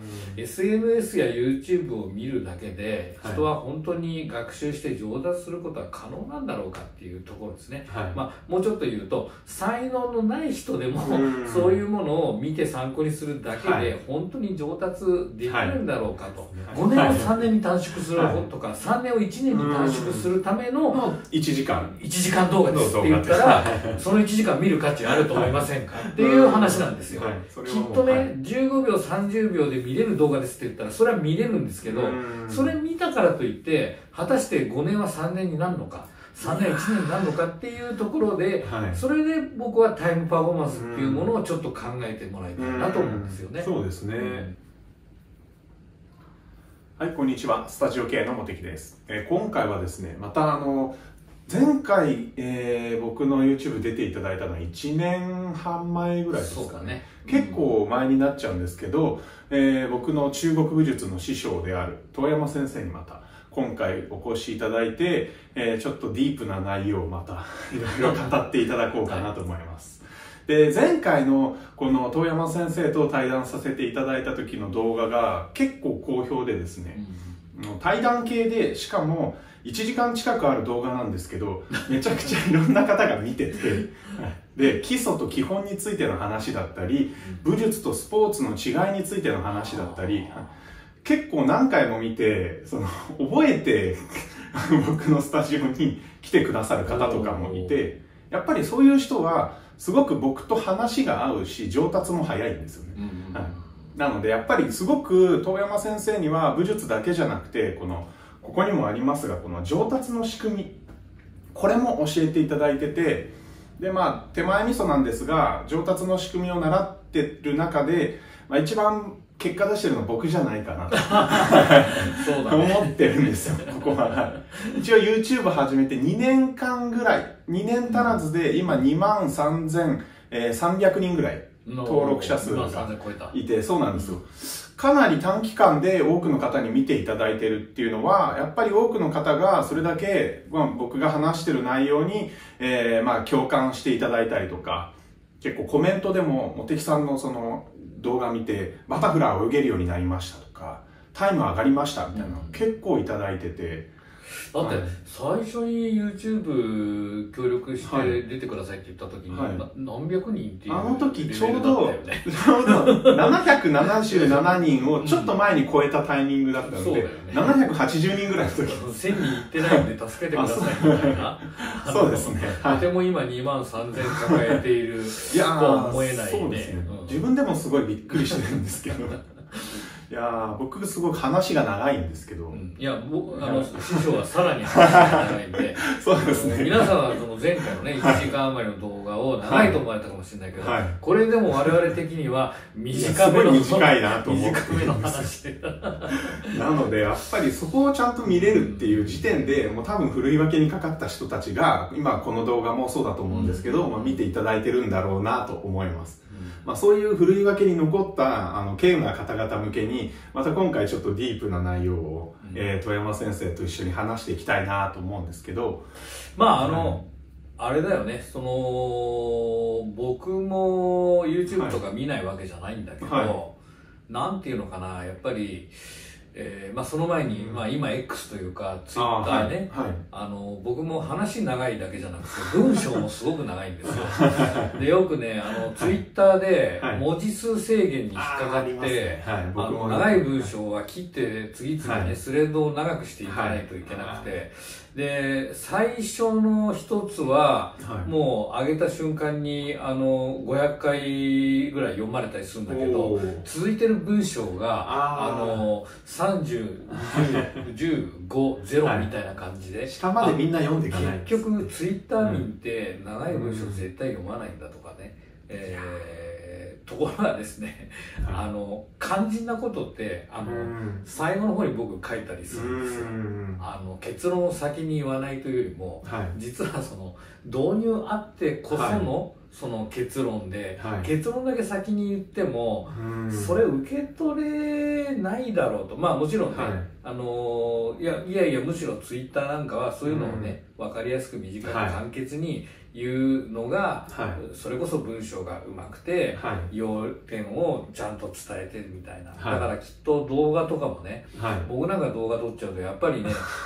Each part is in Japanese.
SNS や YouTube を見るだけで人は本当に学習して上達することは可能なんだろうかっていうところですね。もうちょっと言うと、才能のない人でもそういうものを見て参考にするだけで本当に上達できるんだろうかと。5年を3年に短縮するとか、3年を1年に短縮するための 1時間動画ですって言ったら、その1時間見る価値あると思いませんかっていう話なんですよ。きっとね、15秒30秒で見れる動画ですって言ったらそれは見れるんですけど、それ見たからといって果たして5年は3年になるのか3年は1年になるのかっていうところで、それで僕はタイムパフォーマンスっていうものをちょっと考えてもらいたいなと思うんですよね。 そうですね。はい、こんにちは。スタジオ系の茂木です。今回はですね、また前回、僕の YouTube 出ていただいたのは1年半前ぐらいですかね。結構前になっちゃうんですけど、僕の中国武術の師匠である遠山先生にまた今回お越しいただいて、ちょっとディープな内容をまたいろいろ語っていただこうかなと思います。で、前回のこの遠山先生と対談させていただいた時の動画が結構好評でですね、対談系でしかも1時間近くある動画なんですけど、めちゃくちゃいろんな方が見てて、で、基礎と基本についての話だったり、武術とスポーツの違いについての話だったり、結構何回も見て、覚えて僕のスタジオに来てくださる方とかもいて、やっぱりそういう人はすごく僕と話が合うし、上達も早いんですよね。なのでやっぱりすごく遠山先生には武術だけじゃなくて、ここにもありますが、この上達の仕組み、これも教えていただいてて、で、手前味噌なんですが、上達の仕組みを習ってる中で、一番結果出してるのは僕じゃないかなとそうだ、ね、思ってるんですよ、ここは。一応 YouTube 始めて2年間ぐらい、2年足らずで今23,300人ぐらい登録者数がいて、そうなんですよ。かなり短期間で多くの方に見ていただいてるっていうのは、やっぱり多くの方がそれだけ、僕が話してる内容に、共感していただいたりとか、結構コメントでも茂木さんのその動画見てバタフライを泳げるようになりましたとか、タイム上がりましたみたいなの結構いただいてて、 だって最初に YouTube 協力して出てくださいって言った時に何百人っていう、 あの時ちょうど777人をちょっと前に超えたタイミングだったので、780人ぐらいの時、 1000人いってないんで助けてくださいみたいなそうですね。 とても今23,000抱えているとは思えないんで、 自分でもすごいびっくりしてるんですけどいや僕すごく話が長いんですけど、 いや師匠はさらに話が長いんでそうですね。 皆さんはその前回のね1時間余りの動画を長いと思われたかもしれないけど、これでも我々的には短めの短いなと思って短めの話でなのでやっぱりそこをちゃんと見れるっていう時点でもう多分ふるい分けにかかった人たちが今この動画もそうだと思うんですけど、見ていただいてるんだろうなと思います。そういうふるい分けに残った稀有な方々向けにまた今回ちょっとディープな内容を、遠山先生と一緒に話していきたいなと思うんですけど、 あれだよね、僕も YouTube とか見ないわけじゃないんだけど、なんていうのかな、やっぱりその前に、今 X というか Twitter ね、僕も話長いだけじゃなくて文章もすごく長いんですよでよくねTwitter で文字数制限に引っかかって長い文章は切って次々ねスレッドを長くしていかないといけなくて、で最初の一つはもう上げた瞬間に500回ぐらい読まれたりするんだけど、続いてる文章が30、10、5、0みたいな感じで下までみんな読んでいかない。 結局ツイッター民って長い文章絶対読まないんだとかね、ところがですね、肝心なことって最後の方に僕書いたりするんですよ。結論を先に言わないというよりも、実はその導入あってこそのその結論で、結論だけ先に言ってもそれ受け取れないだろうと。もちろんね、いやむしろツイッターなんかはそういうのをね分かりやすく短く簡潔にいうのが、 はい、 それこそ文章がうまくて、 はい、 要点をちゃんと伝えてるみたいな、 はい、 だからきっと動画とかもね、 はい、 僕なんか動画撮っちゃうとやっぱりね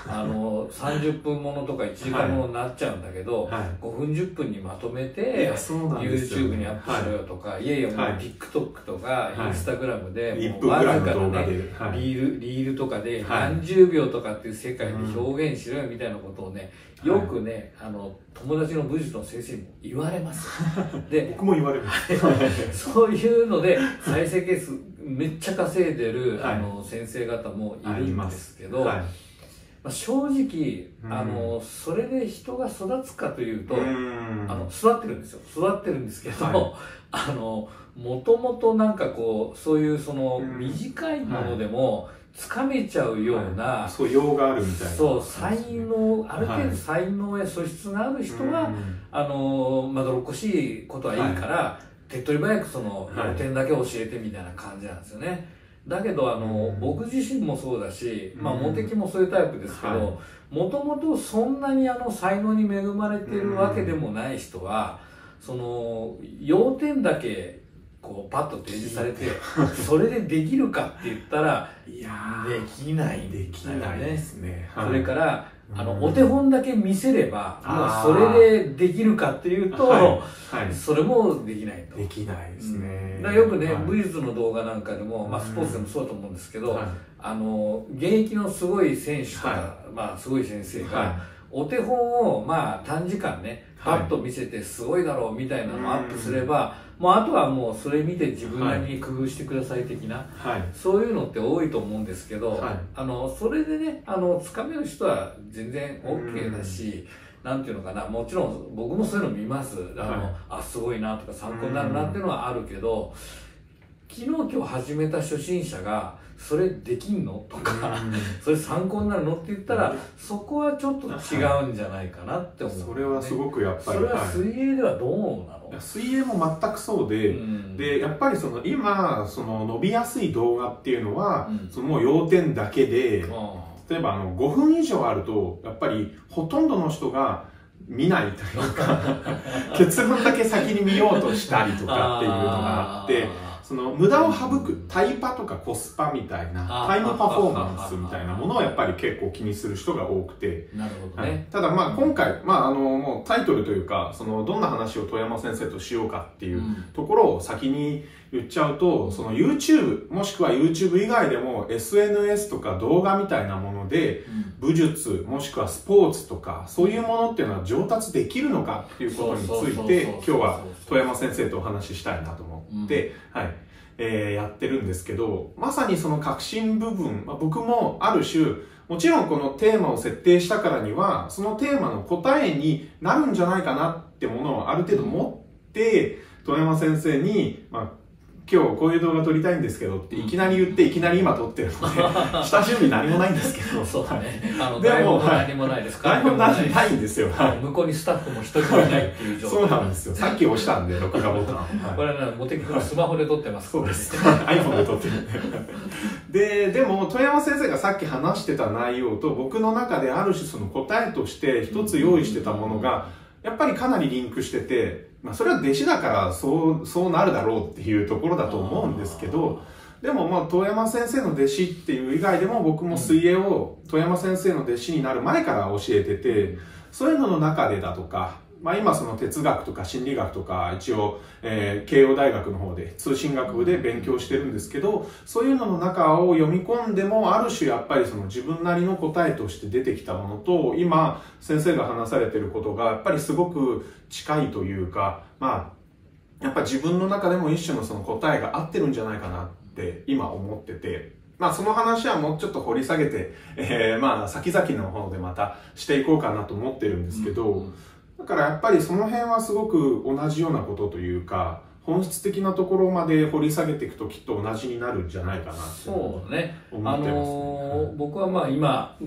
30分ものとか1時間ものになっちゃうんだけど、 はい、 5分10分にまとめて YouTube にアップしろよとか、いやいやもう TikTok とか Instagram でもうわずかなねリールとかで何十秒とかっていう世界で表現しろよみたいなことをね、よくね友達の武術の先生にも言われますで僕も言われますそういうので再生回数めっちゃ稼いでる、先生方もいるんですけど、まあ、正直それで人が育つかというと育ってるんですよ、育ってるんですけど、もともとなんかこうそういうその短いものでもつかめちゃうような、 素養があるみたいな、 そう才能、ある程度才能や素質がある人はまどろっこしいことはいいから、手っ取り早くその要点だけ教えてみたいな感じなんですよね。だけど僕自身もそうだし、まあ茂木もそういうタイプですけど、もともとそんなに才能に恵まれているわけでもない人は、その要点だけこうパッと提示されてそれでできるかって言ったらいやできないんだよね。 できないですね。 それからお手本だけ見せればもうそれでできるかっていうと、それもできないと。 できないですね。 だからよくね、武術の動画なんかでも、まあ、スポーツでもそうだと思うんですけど、現役のすごい選手とか、まあ、すごい先生が、お手本をまあ短時間ねパッと見せてすごいだろうみたいなのをアップすれば、もうあとはもうそれ見て自分なりに工夫してください的な、そういうのって多いと思うんですけど、それでねつかめる人は全然 OK だし、なんていうのかな、もちろん僕もそういうの見ます。すごいなとか参考になるなっていうのはあるけど、昨日今日始めた初心者がそれできんのとかそれ参考になるのって言ったら、そこはちょっと違うんじゃないかなって思う、ね。 それはすごくやっぱり。 それは水泳ではどうなの？ 水泳も全くそうで、でやっぱりその今その伸びやすい動画っていうのは、そのもう要点だけで、例えば5分以上あるとやっぱりほとんどの人が見ないというか結論だけ先に見ようとしたりとかっていうのがあって、その無駄を省くタイパとかコスパみたいなタイムパフォーマンスみたいなものをやっぱり結構気にする人が多くて、 なるほどね。 ただまあ今回、もうタイトルというか、そのどんな話を遠山先生としようかっていうところを先に言っちゃうと、その YouTube もしくは YouTube 以外でも SNS とか動画みたいなもので武術もしくはスポーツとかそういうものっていうのは上達できるのかっていうことについて今日は遠山先生とお話ししたいなと思って、やってるんですけど、まさにその核心部分、僕もある種もちろんこのテーマを設定したからにはそのテーマの答えになるんじゃないかなってものをある程度持って遠山先生に、今日こういう動画撮りたいんですけどっていきなり言っていきなり今撮ってるので下準備何もないんですけどそうだね、台本も何もないですから、 台本ないんですよ。 向こうにスタッフも一人もいないっていう状態そうなんですよ。さっき押したんで録画ボタン、 これはね茂木君スマホで撮ってます。 そうです。iPhone で撮ってるんででも遠山先生がさっき話してた内容と僕の中である種その答えとして一つ用意してたものがやっぱりかなりリンクしてて、それは弟子だからそうなるだろうっていうところだと思うんですけど、でも遠山先生の弟子っていう以外でも僕も水泳を遠山先生の弟子になる前から教えてて、そういうのの中でだとか、今その哲学とか心理学とか一応、慶応大学の方で通信学部で勉強してるんですけど、そういうのの中を読み込んでもある種やっぱりその自分なりの答えとして出てきたものと今先生が話されてることがやっぱりすごく近いというか、やっぱ自分の中でも一種のその答えが合ってるんじゃないかなって今思ってて、その話はもうちょっと掘り下げて、先々の方でまたしていこうかなと思ってるんですけど、だからやっぱりその辺はすごく同じようなことというか本質的なところまで掘り下げていくときっと同じになるんじゃないかなって思ってますね。 僕は今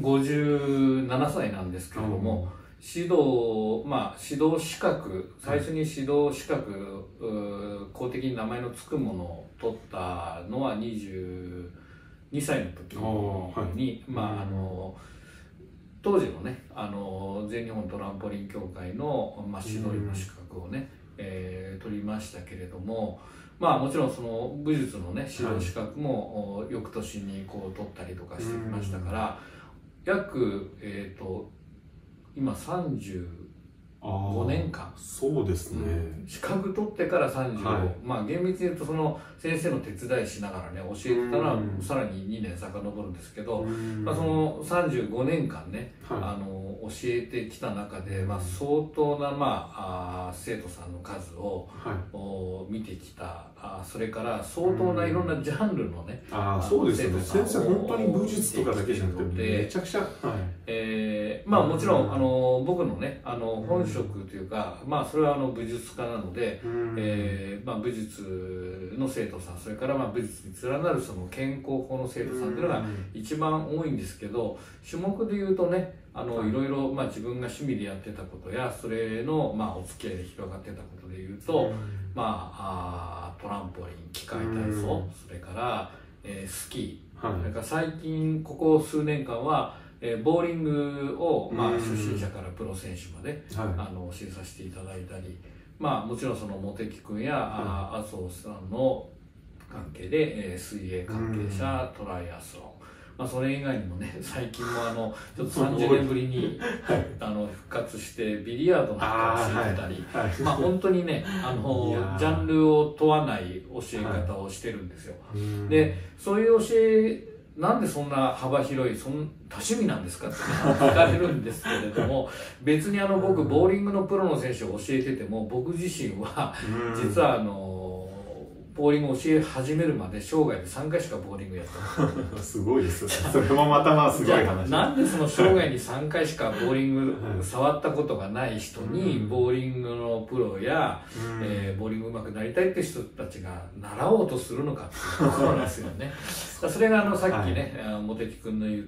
57歳なんですけれども、指導資格、最初に指導資格、公的に名前の付くものを取ったのは22歳の時に、当当時のね全日本トランポリン協会の、指導員の資格をね、取りましたけれども、もちろんその武術のね指導資格も、翌年にこう取ったりとかしてきましたから、約、今35年間、 そうですね、 資格取ってから35、厳密に言うとその先生の手伝いしながらね教えてたらさらに2年遡るんですけど、その35年間ね、教えてきた中で、相当な、生徒さんの数を、見てきた、それから相当ないろんなジャンルのね、 そうですね、先生本当に武術とかだけじゃなくてめちゃくちゃ、 もちろん僕のね本職というか、それは武術家なので、武術の生徒さん、それから武術に連なるその健康法の生徒さんっていうのが一番多いんですけど、種目でいうとねいろいろ自分が趣味でやってたことやそれのお付き合いで広がってたことでいうと、トランポリン、器械体操、それからスキー、それから最近ここ数年間はボーリングを、初心者からプロ選手まで、教えさせていただいたり、もちろんその茂木君や、麻生さんの関係で、水泳関係者、トライアスロン、それ以外にもね最近もちょっと30年ぶりに復活してビリヤードなんかを教えてたり、本当にねジャンルを問わない教え方をしてるんですよ。でそういう教えなんでそんな幅広い多趣味なんですかって聞かれるんですけれども、別に僕ボーリングのプロの選手を教えてても、僕自身は実はボーリングを教え始めるまで生涯で3回しかボーリングやったすごいですね。それもまたすごい話。 なんでその生涯に3回しかボーリング触ったことがない人にボーリングのプロや、ボーリング上手くなりたいって人たちが習おうとするのかっていうところなんですよね。それがさっきね、茂木君の言った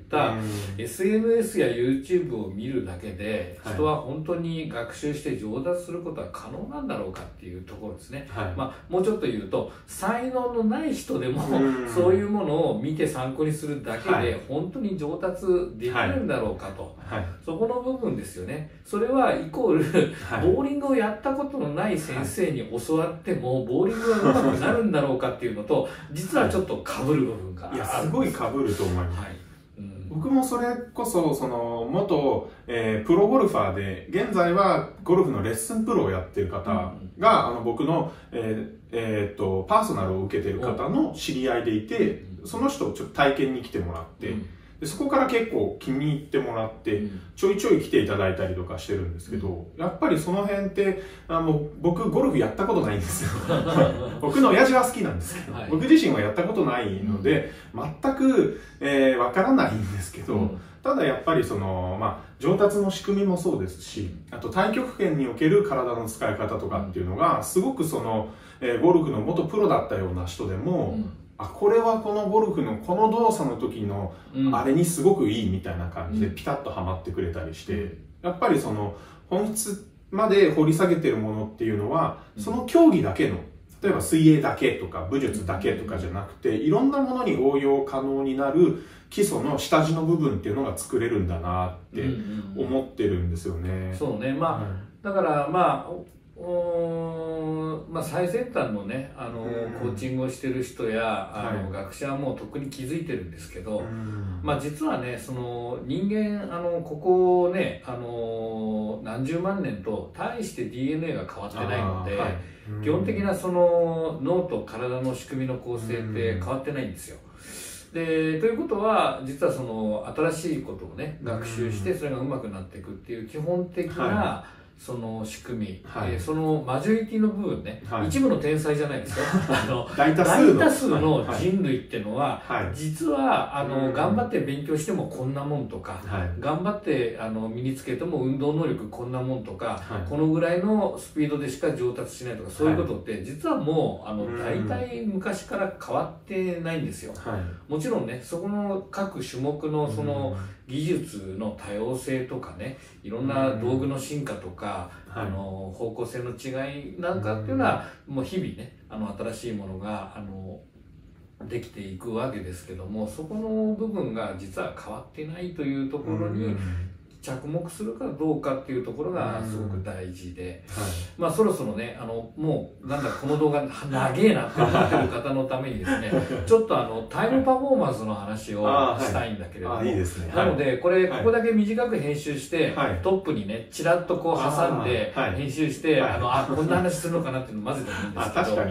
、SNS や YouTube を見るだけで人は本当に学習して上達することは可能なんだろうかっていうところですね。もうちょっと言うと才能のない人でもそういうものを見て参考にするだけで本当に上達できるんだろうかと、そこの部分ですよね。それはイコール、ボーリングをやったことのない先生に教わってもボーリングが上手くなるんだろうかっていうのと実はちょっと被る部分がある。 すごい被ると思います。僕もそれこそ元、プロゴルファーで現在はゴルフのレッスンプロをやってる方が、僕の、パーソナルを受けてる方の知り合いでいて、その人をちょっと体験に来てもらって、でそこから結構気に入ってもらって、ちょいちょい来ていただいたりとかしてるんですけど、やっぱりその辺って僕ゴルフやったことないんですよ。僕の親父は好きなんですけど、僕自身はやったことないので、全くわからないんですけど、ただやっぱり上達の仕組みもそうですし、あと太極拳における体の使い方とかっていうのがすごくゴルフの元プロだったような人でも、これはこのゴルフのこの動作の時のあれにすごくいいみたいな感じでピタッとはまってくれたりして、やっぱり本質まで掘り下げてるものっていうのはその競技だけの、例えば水泳だけとか武術だけとかじゃなくて、いろんなものに応用可能になる基礎の下地の部分っていうのが作れるんだなって思ってるんですよね。 そうね、だから最先端のねコーチングをしてる人や学者はもうとっくに気づいてるんですけど、実はね人間ここね何十万年と大して DNA が変わってないので、基本的な脳と体の仕組みの構成って変わってないんですよ。でということは実は新しいことをね学習してそれが上手くなっていくっていう基本的な、その仕組み、そのマジョリティの部分ね、一部の天才じゃないですよ。大多数の人類っていうのは、実は頑張って勉強してもこんなもんとか、頑張って身につけても運動能力こんなもんとか、このぐらいのスピードでしか上達しないとか、そういうことって実はもう大体昔から変わってないんですよ。もちろんねそこの各種目の技術の多様性とかね、いろんな道具の進化とか、方向性の違いなんかっていうのはもう日々ね新しいものができていくわけですけども、そこの部分が実は変わってないというところに着目するかどうかっていうところがすごく大事で、まあそろそろねもうなんだこの動画長えなって思ってる方のためにですねちょっとタイムパフォーマンスの話をしたいんだけれども、 いいですね。 なのでここだけ短く編集して、トップにねちらっとこう挟んで編集して、こんな話するのかなっていうのを混ぜてもいいんですけど、 確か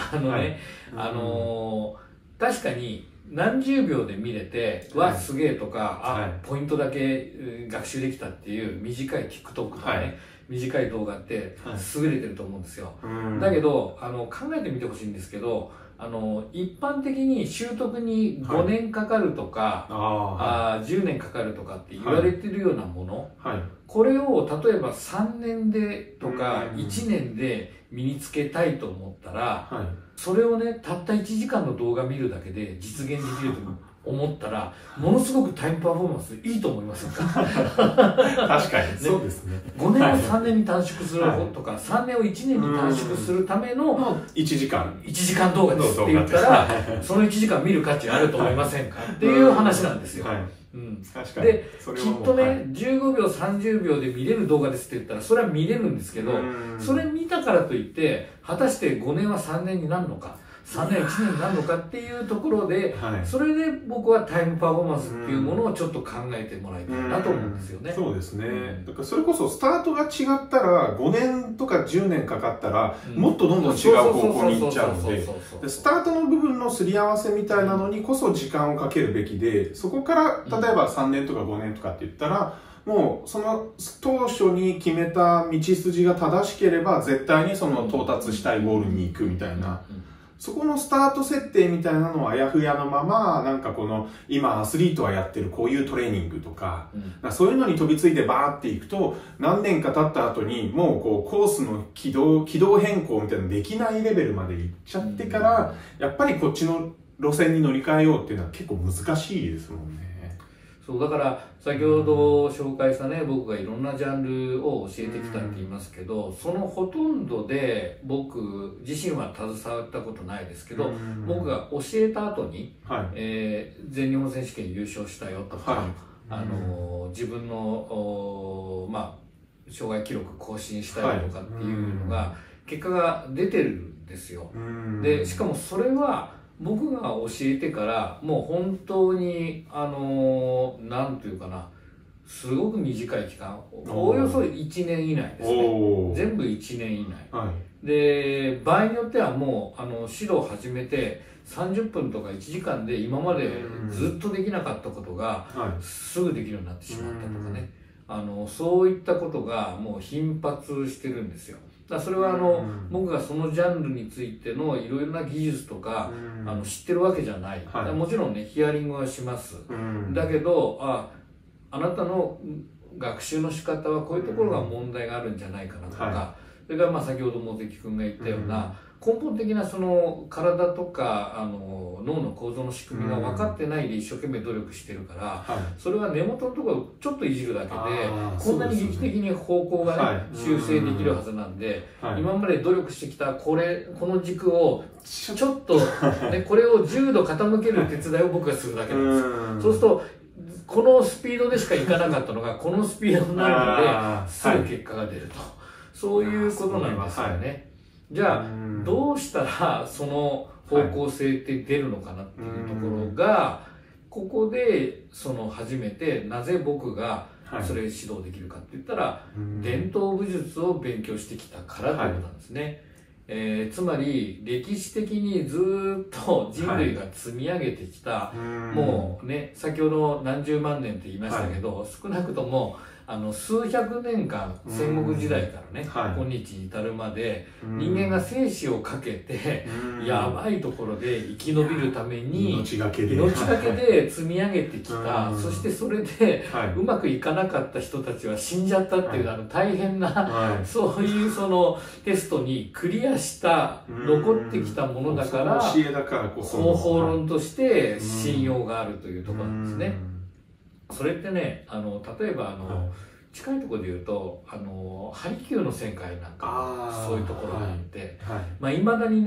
に、 確かに何十秒で見れて、わすげえとか、ポイントだけ学習できたっていう短い TikTok とかね、短い動画って優れてると思うんですよ。だけど考えてみてほしいんですけど、一般的に習得に5年かかるとか、10年かかるとかって言われてるようなもの、これを例えば3年でとか1年で身につけたいと思ったら、それをねたった1時間の動画見るだけで実現できると思ったら、ものすごくタイムパフォーマンスいいと思いませんか？ 確かにそうですね。 5年を3年に短縮するとか、3年を1年に短縮するための 1時間動画ですって言ったら、その1時間見る価値あると思いませんかっていう話なんですよ。できっとね15秒30秒で見れる動画ですって言ったらそれは見れるんですけど、それ見たからといって果たして5年は3年になるのか3年1年になるのかっていうところで、それで僕はタイムパフォーマンスっていうものをちょっと考えてもらいたいなと思うんですよね。 そうですね。だからそれこそスタートが違ったら5年とか10年かかったらもっとどんどん違う方向に行っちゃうので、スタートの部分のすり合わせみたいなのにこそ時間をかけるべきで、そこから例えば3年とか5年とかって言ったらもうその当初に決めた道筋が正しければ絶対にその到達したいゴールに行くみたいな、そこのスタート設定みたいなのはあやふやのまま、なんかこの今アスリートはやってるこういうトレーニングとか、そういうのに飛びついてバーっていくと、何年か経った後にもうこうコースの軌道変更みたいなのできないレベルまで行っちゃってから、やっぱりこっちの路線に乗り換えようっていうのは結構難しいですもんね。 そうだから先ほど紹介したね、僕がいろんなジャンルを教えてきたって言いますけど、そのほとんどで僕自身は携わったことないですけど、僕が教えた後に、全日本選手権優勝したよとか、自分の障害記録更新したりとかっていうのが結果が出てるんですよ。でしかもそれは僕が教えてからもう本当になんていうかな、すごく短い期間、おおよそ1年以内ですね。全部1年以内、で場合によってはもう指導を始めて30分とか1時間で今までずっとできなかったことがすぐできるようになってしまったとかね、そういったことがもう頻発してるんですよ。それは僕がそのジャンルについてのいろいろな技術とか知ってるわけじゃない、もちろんねヒアリングはします、だけどあなたの学習の仕方はこういうところが問題があるんじゃないかなとか、それから先ほど茂関君が言ったような根本的なその体とか脳の構造の仕組みが分かってないで一生懸命努力してるから、それは根元のところをちょっといじるだけでこんなに劇的に方向がね修正できるはずなんで、今まで努力してきたこの軸をちょっと、ね、これを10度傾ける手伝いを僕がするだけなんです。そうするとこのスピードでしかいかなかったのがこのスピードになるのですぐ結果が出ると、そういうことなんですよね。じゃあどうしたらその方向性って出るのかなっていうところが、ここで初めてなぜ僕がそれを指導できるかって言ったら、伝統武術を勉強してきたからということなんですね。つまり歴史的にずっと人類が積み上げてきた、もうね先ほど何十万年って言いましたけど、少なくとも数百年間戦国時代からね、今日に至るまで人間が生死をかけてやばいところで生き延びるために命がけで積み上げてきた、そしてそれでうまくいかなかった人たちは死んじゃったっていう大変なそういうテストにクリアした残ってきたものだから方法論として信用があるというところなんですね。それってね例えば近いところで言うとハリキューの戦会なんかそういうところがあって、いまだにね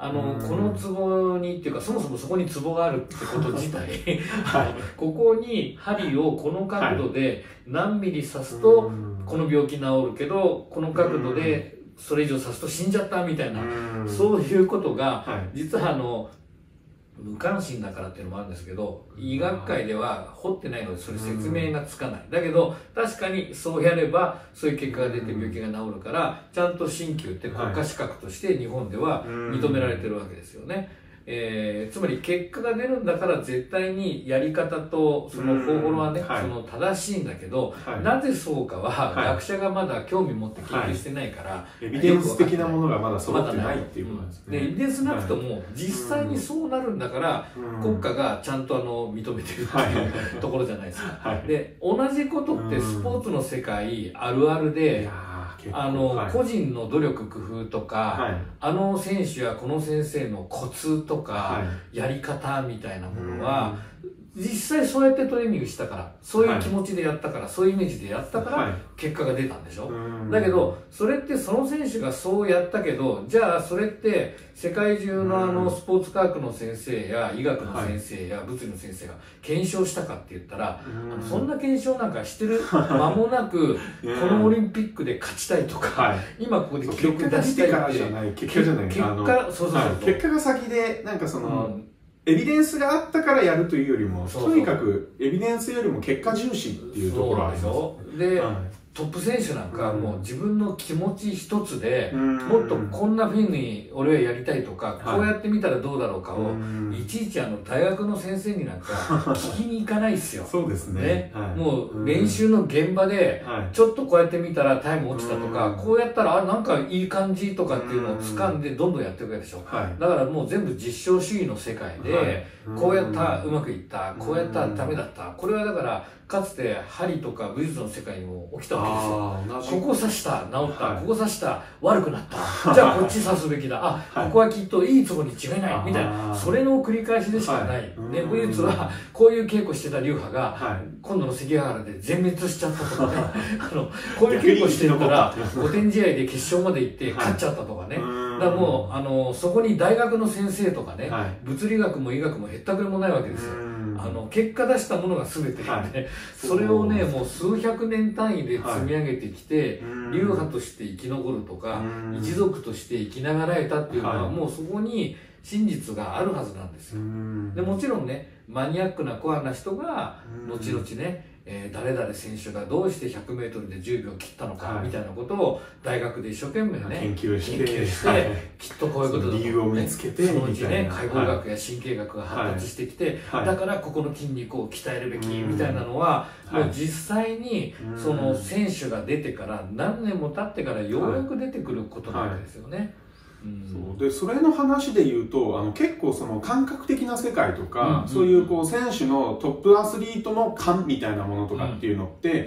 このツボにっていうか、そもそもそこにツボがあるってこと自体、 はい、 ここに針をこの角度で何ミリ刺すとこの病気治るけど、この角度でそれ以上刺すと死んじゃったみたいな、そういうことが、実は無関心だからっていうのもあるんですけど、医学界では掘ってないのでそれ説明がつかない。だけど確かにそうやればそういう結果が出て病気が治るから、ちゃんと鍼灸って国家資格として日本では認められてるわけですよね。つまり結果が出るんだから絶対にやり方とその方法はね、その正しいんだけど、なぜそうかは学者がまだ興味持って研究してないから、 エビデンス的なものがまだ揃ってないっていうことですね。 でエビデンスなくとも実際にそうなるんだから、国家がちゃんと認めてるっていうところじゃないですか。で同じことってスポーツの世界あるあるで、個人の努力工夫とか、選手やこの先生のコツとか、やり方みたいなものは実際そうやってトレーニングしたから、そういう気持ちでやったから、そういうイメージでやったから結果が出たんでしょ。だけどそれってその選手がそうやったけど、じゃあそれって世界中のスポーツ科学の先生や医学の先生や物理の先生が検証したかって言ったら、そんな検証なんかしてる間もなくこのオリンピックで勝ちたいとか、今ここで記録出したいって、 結果じゃない、結果が先で、なんかそのエビデンスがあったからやるというよりも、とにかくエビデンスよりも結果重視っていうところがあります。 で、トップ選手なんかもう自分の気持ち一つで、もっとこんなふうに俺はやりたいとか、こうやってみたらどうだろうかをいちいち大学の先生になんか聞きに行かないですよ。 そうですね。 もう練習の現場でちょっとこうやってみたらタイム落ちたとか、こうやったらなんかいい感じとかっていうのを掴んでどんどんやっていくわけでしょ。だからもう全部実証主義の世界で、こうやったうまくいった、こうやったダメだった、これはだからかつて針とか武術の世界にも起きたわけですよ。ここ刺した治った、ここ刺した悪くなった、じゃあこっち刺すべきだ、ここはきっといいツボに違いないみたいな、それの繰り返しでしかない。で武術はこういう稽古してた流派が今度の関ヶ原で全滅しちゃったとかね、こういう稽古してるから5点試合で決勝まで行って勝っちゃったとかね。だからもうそこに大学の先生とかね、物理学も医学もへったくれもないわけですよ。結果出したものが全てなんで、それをねもう数百年単位で積み上げてきて、流派として生き残るとか一族として生きながらえたっていうのは、もうそこに真実があるはずなんですよ。でもちろんねマニアックなコアな人が後々ね、誰々選手がどうして 100m で10秒切ったのかみたいなことを大学で一生懸命ね研究してきっとこういうことだと、 理由を見つけて、 そのうちね解剖学や神経学が発達してきて、だからここの筋肉を鍛えるべきみたいなのは、もう実際にその選手が出てから何年も経ってからようやく出てくることなわけですよね。 でそれの話で言うと、結構その感覚的な世界とか、そういう選手のトップアスリートの勘みたいなものとかっていうのって、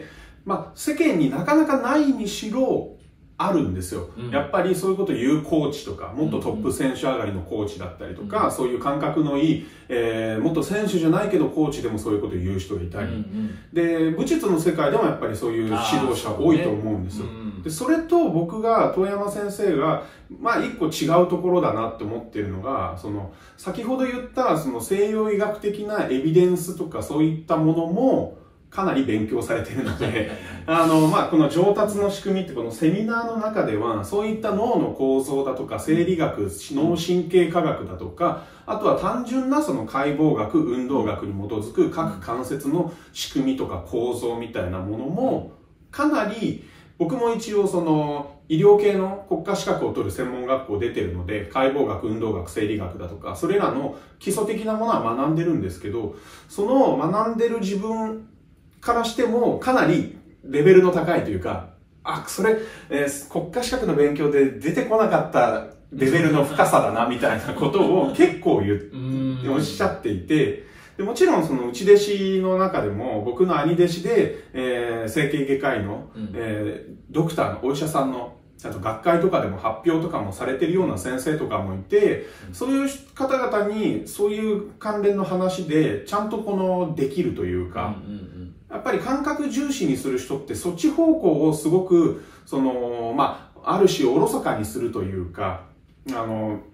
世間になかなかないにしろあるんですよ。やっぱりそういうことを言うコーチとか、もっとトップ選手上がりのコーチだったりとか、そういう感覚のいい、もっと選手じゃないけどコーチでもそういうことを言う人がいたり、で武術の世界でもやっぱりそういう指導者多いと思うんですよ。でそれと僕が遠山先生が一個違うところだなって思ってるのが、先ほど言ったその西洋医学的なエビデンスとかそういったものもかなり勉強されているのでこの上達の仕組みってこのセミナーの中ではそういった脳の構造だとか生理学、脳神経科学だとか、あとは単純なその解剖学、運動学に基づく各関節の仕組みとか構造みたいなものもかなり、僕も一応その医療系の国家資格を取る専門学校出てるので、解剖学、運動学、生理学だとかそれらの基礎的なものは学んでるんですけど、その学んでる自分からしてもかなりレベルの高いというか、それ、国家資格の勉強で出てこなかったレベルの深さだなみたいなことを結構おっしゃっていて、でもちろんその内弟子の中でも僕の兄弟子で、整形外科医の、ドクターのお医者さんのあと学会とかでも発表とかもされてるような先生とかもいて、そういう方々にそういう関連の話でちゃんとできるというか、やっぱり感覚重視にする人ってそっち方向をすごくある種おろそかにするというか、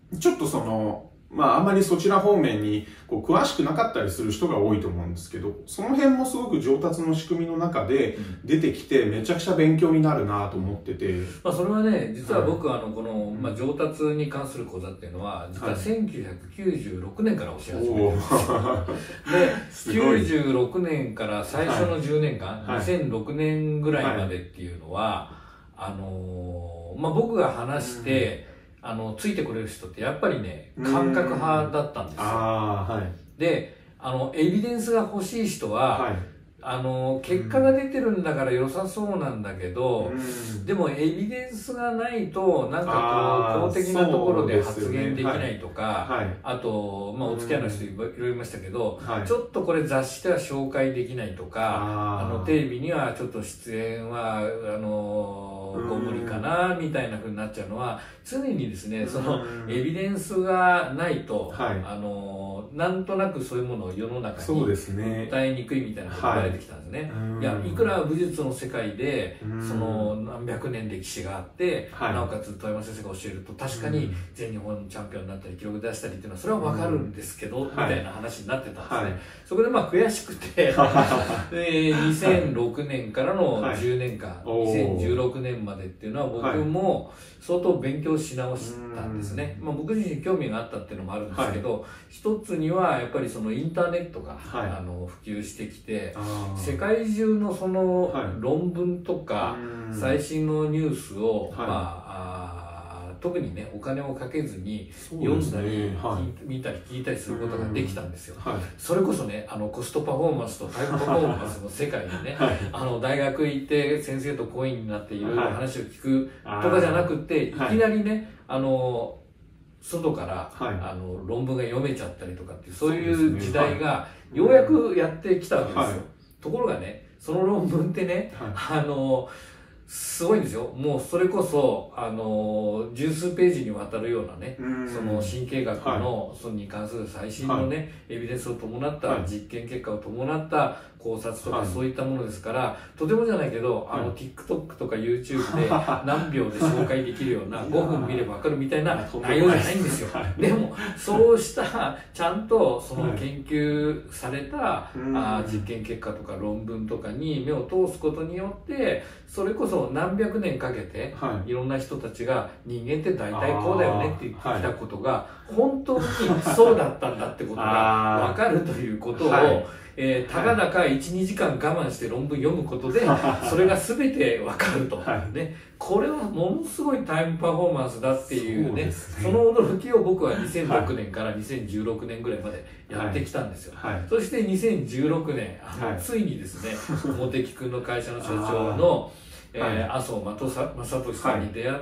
ちょっとあんまりそちら方面に詳しくなかったりする人が多いと思うんですけど、その辺もすごく上達の仕組みの中で出てきて、めちゃくちゃ勉強になるなと思ってて。 それはね、実は僕はこの、上達に関する講座っていうのは、実は1996年から教え始めてるんですよ。で、96年から最初の10年間、2006年ぐらいまでっていうのは、僕が話して、ついてくれる人ってやっぱりね、感覚派だったんですよ。で、エビデンスが欲しい人は、結果が出てるんだから良さそうなんだけど、でもエビデンスがないとなんか公的なところで発言できないとか、あと、お付き合いの人いろいろいましたけど、ちょっとこれ雑誌では紹介できないとか、テレビにはちょっと出演はご無理かなみたいな風になっちゃうのは、常にですね、そのエビデンスがないと、なんとなくそういうものを世の中に訴えにくいみたいなことが言われてきたんですね。いや、いくら武術の世界でその何百年歴史があって、なおかつ遠山先生が教えると確かに全日本チャンピオンになったり記録出したりっていうのはそれは分かるんですけど、みたいな話になってたんですね。そこで悔しくて2006年からの10年間、2016年までっていうのは僕も相当勉強し直したんですね。僕自身興味があったっていうのもあるんですけど、一つにはやっぱりそのインターネットが普及してきて、世界中のその論文とか最新のニュースを特にねお金をかけずに読んだり見たり聞いたりすることができたんですよ。それこそねコストパフォーマンスとタイムパフォーマンスの世界にね大学行って先生と講員になっていろいろ話を聞くとかじゃなくて、いきなりね外から論文が読めちゃったりとかっていうそういう時代がようやくやってきたわけですよ。ところがねその論文ってねすごいんですよ。もうそれこそ十数ページにわたるようなねその神経学のそれに関する最新のねエビデンスを伴った実験結果を伴った考察とかそういったものですから、とてもじゃないけどTikTok とか YouTube で何秒で紹介できるような5分見れば分かるみたいな内容じゃないんですよ。でもそうしたちゃんとその研究された実験結果とか論文とかに目を通すことによってそれこそ何百年かけていろんな人たちが人間って大体こうだよねって言ってきたことが本当にそうだったんだってことが分かるということをたかだか 1,2 時間我慢して論文読むことでそれが全て分かると、ね、これはものすごいタイムパフォーマンスだっていうね、その驚きを僕は2006年から2016年ぐらいまでやってきたんですよ。そして2016年ついにですね茂木君の会社の社長の麻生正俊さんに出会って、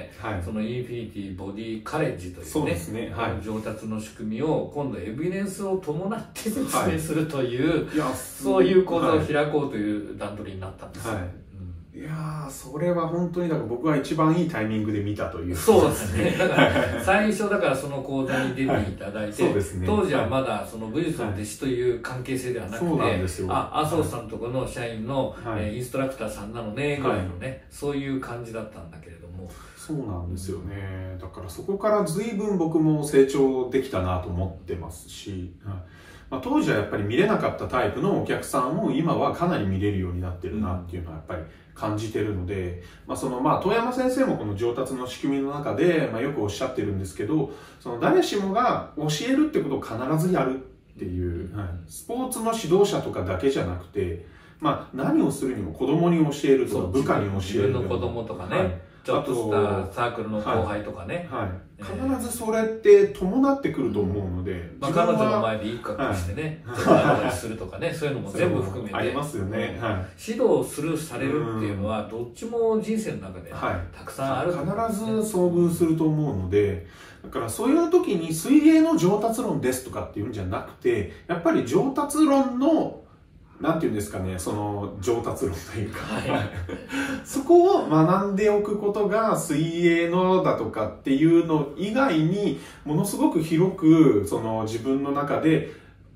そのインフィニティボディカレッジというね上達の仕組みを今度エビデンスを伴って説明するというそういう講座を開こうという段取りになったんですよ。 いやーそれは本当にだから僕は一番いいタイミングで見たという。 そうですね。だから最初だからその講座に出ていただいて、当時はまだその武術の弟子という関係性ではなくて、麻生さんとこの社員のインストラクターさんなのねぐらいのね、そういう感じだったんだけれども。 そうなんですよね。だからそこから随分僕も成長できたなと思ってますし。当時はやっぱり見れなかったタイプのお客さんも今はかなり見れるようになってるなっていうのはやっぱり感じてるので、遠山先生もこの上達の仕組みの中で、よくおっしゃってるんですけど、その誰しもが教えるってことを必ずやるっていう、スポーツの指導者とかだけじゃなくて、何をするにも子供に教えるとか部下に教える。 自分の子供とかね。ちょっとしたサークルの後輩とかね、 必ずそれって伴ってくると思うので、 彼女の前でいい格好してね、するとかね、そういうのも全部含めてありますよね。 指導するされるっていうのはどっちも人生の中でたくさんある、 必ず遭遇すると思うので、だからそういう時に水泳の上達論ですとかっていうんじゃなくて、やっぱり上達論のなんていうんですかね、その上達論というか、そこを学んでおくことが水泳のだとかっていうの以外にものすごく広くその自分の中で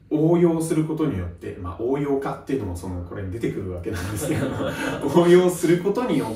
応用することによって、応用化っていうのもこれに出てくるわけなんですけど応用することによって、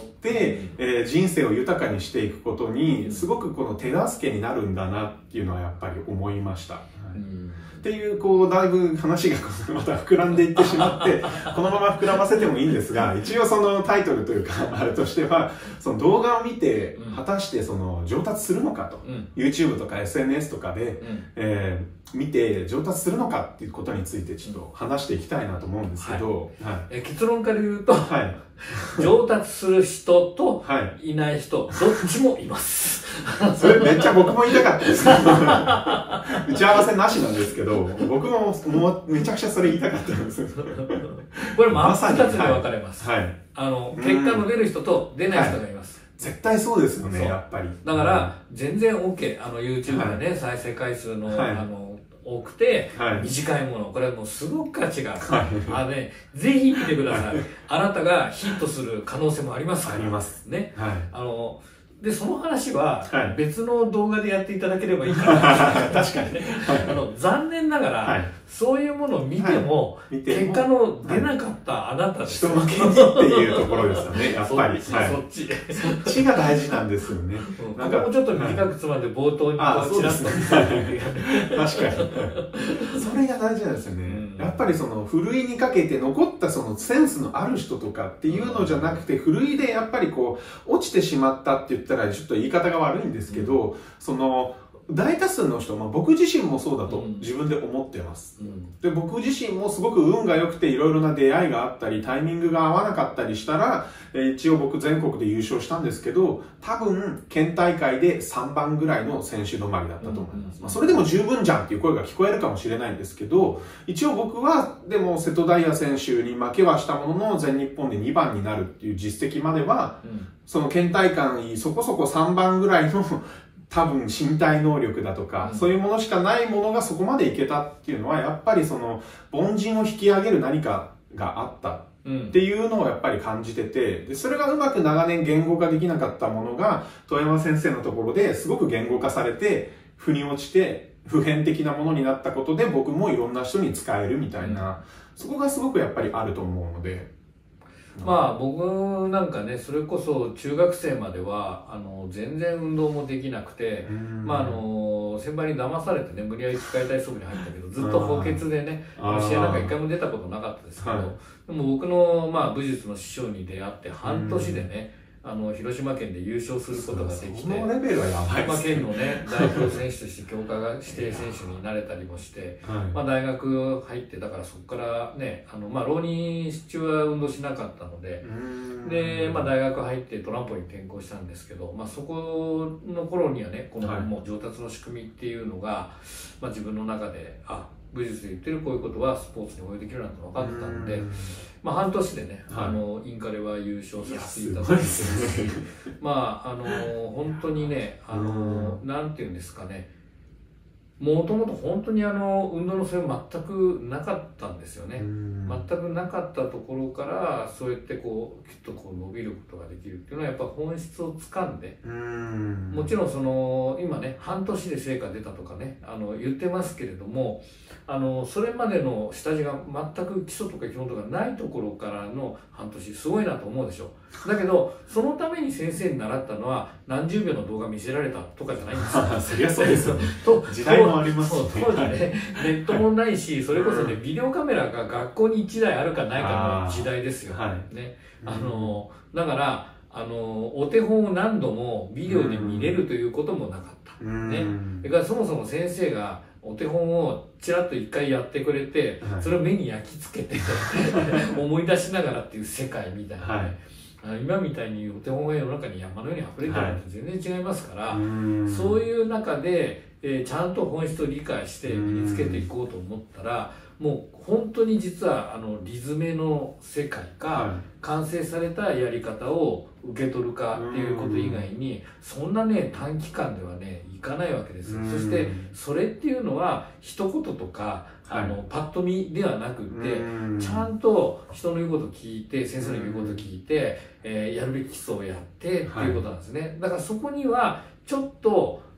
人生を豊かにしていくことにすごくこの手助けになるんだなっていうのはやっぱり思いました。っていうだいぶ話がまた膨らんでいってしまってこのまま膨らませてもいいんですが、一応そのタイトルというかあれとしては、その動画を見て果たして上達するのかと、YouTube とか SNS とかで、見て上達するのかっていうことについてちょっと話していきたいなと思うんですけど、 結論から言うと、上達する人といない人、どっちもいますそれめっちゃ僕も言いたかったです打ち合わせなしなんですけど、僕もめちゃくちゃそれ言いたかったんですこれ真っ二つで分かれます。結果の出る人と出ない人がいます。 絶対そうですよね、やっぱり。 だから全然 OK。YouTube でね、再生回数の多くて、短いもの、これはもうすごく価値がある。ぜひ見てください。あなたがヒットする可能性もありますから。 あります。 ね。で、その話は別の動画でやっていただければいいかな。 確かにね。 残念ながら、そういうものを見ても、結果の出なかったあなたです。 人の権利っていうところですよね、やっぱり。 そっち。 そっちが大事なんですよね。 ここもちょっと短くつまんで冒頭にチラッと見せて。 確かに。それが大事なんですよね。やっぱりふるいにかけて残ったセンスのある人とかっていうのじゃなくて、ふるいでやっぱり落ちてしまったって言ったらちょっと言い方が悪いんですけど、大多数の人、僕自身もそうだと自分で思ってます。で、僕自身もすごく運が良くていろいろな出会いがあったり、タイミングが合わなかったりしたら、一応僕全国で優勝したんですけど、多分、県大会で3番ぐらいの選手止まりだったと思います。それでも十分じゃんっていう声が聞こえるかもしれないんですけど、一応僕は、でも瀬戸大也選手に負けはしたものの、全日本で2番になるっていう実績までは、その県大会そこそこ3番ぐらいの多分身体能力だとか、そういうものしかないものがそこまでいけたっていうのは、やっぱり凡人を引き上げる何かがあったっていうのをやっぱり感じてて、でそれがうまく長年言語化できなかったものが、遠山先生のところですごく言語化されて、腑に落ちて、普遍的なものになったことで、僕もいろんな人に使えるみたいな、そこがすごくやっぱりあると思うので、 僕なんかね、それこそ中学生までは全然運動もできなくて、先輩に騙されてね、無理やり器械体操部に入ったけど、ずっと補欠でね、試合なんか一回も出たことなかったですけど、でも僕の武術の師匠に出会って半年でね、広島県で優勝することができて、 そのレベルはやばいですね。 県のね、代表選手として強化指定選手になれたりもして、大学入って、だからそこからね、浪人中は運動しなかったので、で、大学入ってトランポリン転向したんですけど、そこの頃にはね、このもう上達の仕組みっていうのが、自分の中で、武術で言ってるこういうことはスポーツに応用できるなんて分かってたんで、半年でね、インカレは優勝させていただいてますし、本当にね、なんていうんですかね、もともと本当に運動のそれ全くなかったんですよね。全くなかったところからそうやってきっと伸びることができるっていうのはやっぱ本質をつかんで、もちろん今ね半年で成果出たとかね言ってますけれども、それまでの下地が全く基礎とか基本とかないところからの半年すごいなと思うでしょ。だけどそのために先生に習ったのは何十秒の動画見せられたとかじゃないんですよ。 そりゃそうですよね。時代もありますね。 当時ね、ネットもないし、それこそね、ビデオカメラが学校に1台あるかないかの時代ですよ。ね、だから、お手本を何度もビデオで見れるということもなかった。ね。だからそもそも先生がお手本をちらっと一回やってくれて、それを目に焼き付けて思い出しながらっていう世界みたいなね。今みたいにお手本が世の中に山のように溢れてるのと全然違いますから、そういう中で、ちゃんと本質を理解して身につけていこうと思ったら、もう本当に実はリズメの世界か、完成されたやり方を受け取るかっていうこと以外にそんなね短期間ではねいかないわけです。そしてそれっていうのは一言とかパッと見ではなくってちゃんと人の言うことを聞いて先生の言うことを聞いて、やるべき基礎をやってっていうことなんですね。だからそこにはちょっと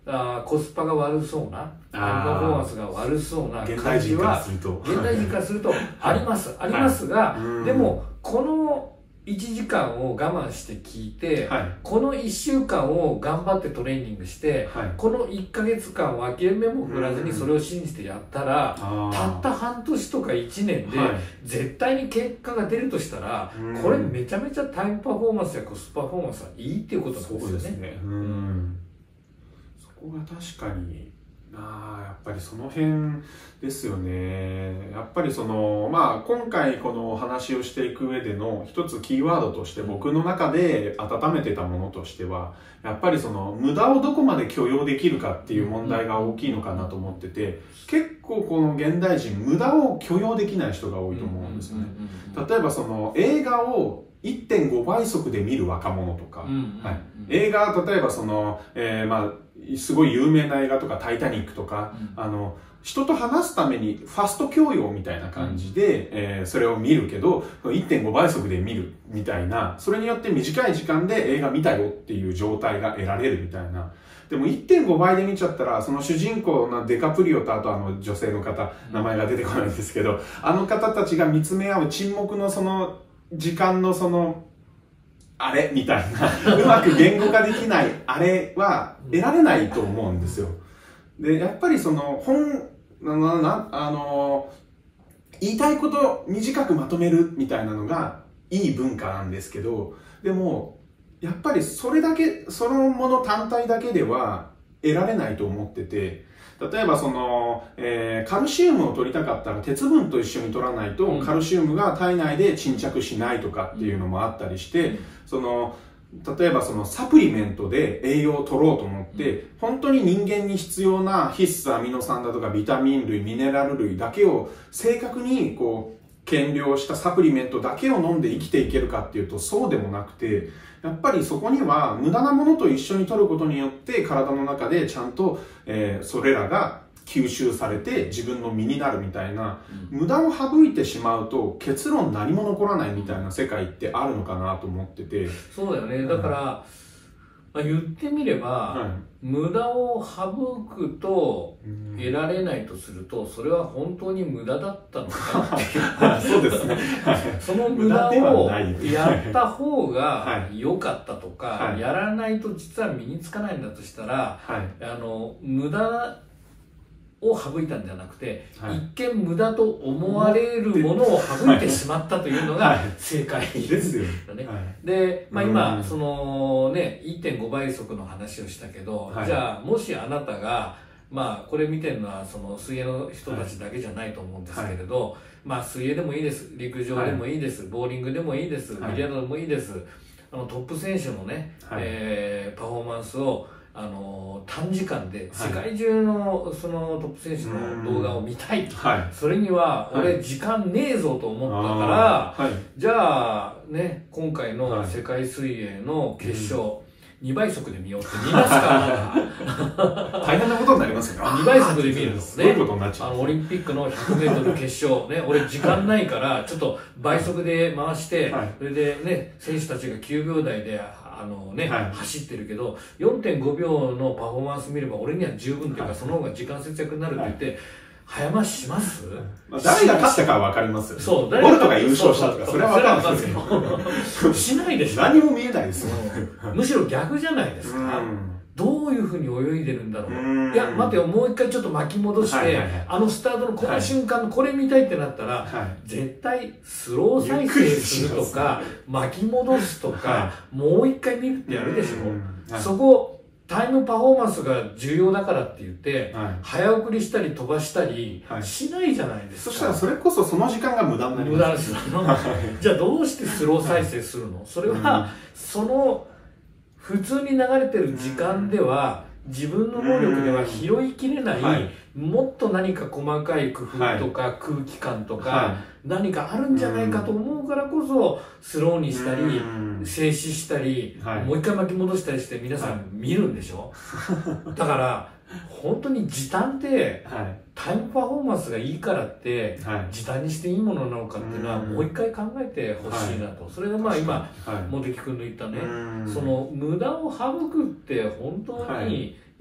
コスパが悪そうなパフォーマンスが悪そうな感じは現代人からするとありますありますが、でもこの1時間を我慢して聞いて、この1週間を頑張ってトレーニングして、この1ヶ月間を諦めも振らずにそれを信じてやったら、たった半年とか1年で絶対に結果が出るとしたら、これめちゃめちゃタイムパフォーマンスやコスパフォーマンスはいいっていうことなんですよね。 そうですね。そこが確かにやっぱりその辺ですよね。やっぱり今回このお話をしていく上での一つキーワードとして僕の中で温めてたものとしては、やっぱり無駄をどこまで許容できるかっていう問題が大きいのかなと思ってて、結構この現代人無駄を許容できない人が多いと思うんですよね。例えば映画を1.5 倍速で見る若者とか、映画、例えばすごい有名な映画とかタイタニックとか、人と話すためにファスト教養みたいな感じで、それを見るけど 1.5 倍速で見るみたいな、それによって短い時間で映画見たよっていう状態が得られるみたいな。でも 1.5 倍で見ちゃったら、その主人公のデカプリオとあと女性の方、名前が出てこないんですけど、あの方たちが見つめ合う沈黙の時間のあれみたいなうまく言語化できないあれは得られないと思うんですよ。でやっぱり言いたいことを短くまとめるみたいなのがいい文化なんですけど、でもやっぱりそれだけ、そのもの単体だけでは得られないと思ってて、例えばカルシウムを取りたかったら鉄分と一緒に取らないとカルシウムが体内で沈着しないとかっていうのもあったりして、例えばサプリメントで栄養を取ろうと思って、本当に人間に必要な必須アミノ酸だとかビタミン類、ミネラル類だけを正確に減量したサプリメントだけを飲んで生きていけるかっていうとそうでもなくて、やっぱりそこには無駄なものと一緒に摂ることによって体の中でちゃんと、それらが吸収されて自分の身になるみたいな、無駄を省いてしまうと結論何も残らないみたいな世界ってあるのかなと思ってて。 そうだよね。だから、言ってみれば、無駄を省くと得られないとすると、それは本当に無駄だったのかっていうそうですね。 その無駄をやった方が良かったとか、やらないと実は身につかないんだとしたら、無駄を省いたんじゃなくて、一見無駄と思われるものを省いてしまったというのが正解ですよね。で、今1.5 倍速の話をしたけど、じゃあもしあなたがこれ見てるのは水泳の人たちだけじゃないと思うんですけれど、水泳でもいいです、陸上でもいいです、ボーリングでもいいです、ビリヤードでもいいです。トップ選手のね、パフォーマンスを短時間で世界中のトップ選手の動画を見たい、それには俺時間ねえぞと思ったから、じゃあね、今回の世界水泳の決勝、2倍速で見ようって見ますか？ 大変なことになりますよね。 2倍速で見るのね。 そういうことになっちゃう。 オリンピックの 100m 決勝ね、俺時間ないからちょっと倍速で回して、それでね、選手たちが9秒台で走ってるけど 4.5 秒のパフォーマンス見れば俺には十分っていうか、その方が時間節約になるって言って早回しします？ 誰が勝ったかは分かりますよ。 そう、 ボルトが優勝したとかそれは分かるんですけどしないでしょ。 何も見えないですよ。 むしろ逆じゃないですか。どういうふうに泳いでるんだろう。いや待てよ、もう一回ちょっと巻き戻して、スタートのこの瞬間のこれ見たいってなったら、絶対スロー再生するとか巻き戻すとか、もう一回見るってやるでしょ。そこタイムパフォーマンスが重要だからって言って、早送りしたり飛ばしたりしないじゃないですか。 そしたらそれこそその時間が無駄になります。 じゃあどうしてスロー再生するの？それはその普通に流れてる時間では自分の能力では拾いきれない、もっと何か細かい工夫とか空気感とか何かあるんじゃないかと思うからこそスローにしたり静止したりもう一回巻き戻したりして皆さん見るんでしょ。だから本当に時短ってタイムパフォーマンスがいいからって時短にしていいものなのかっていうのはもう一回考えてほしいなと。それが今茂木君の言ったね、その無駄を省くって本当に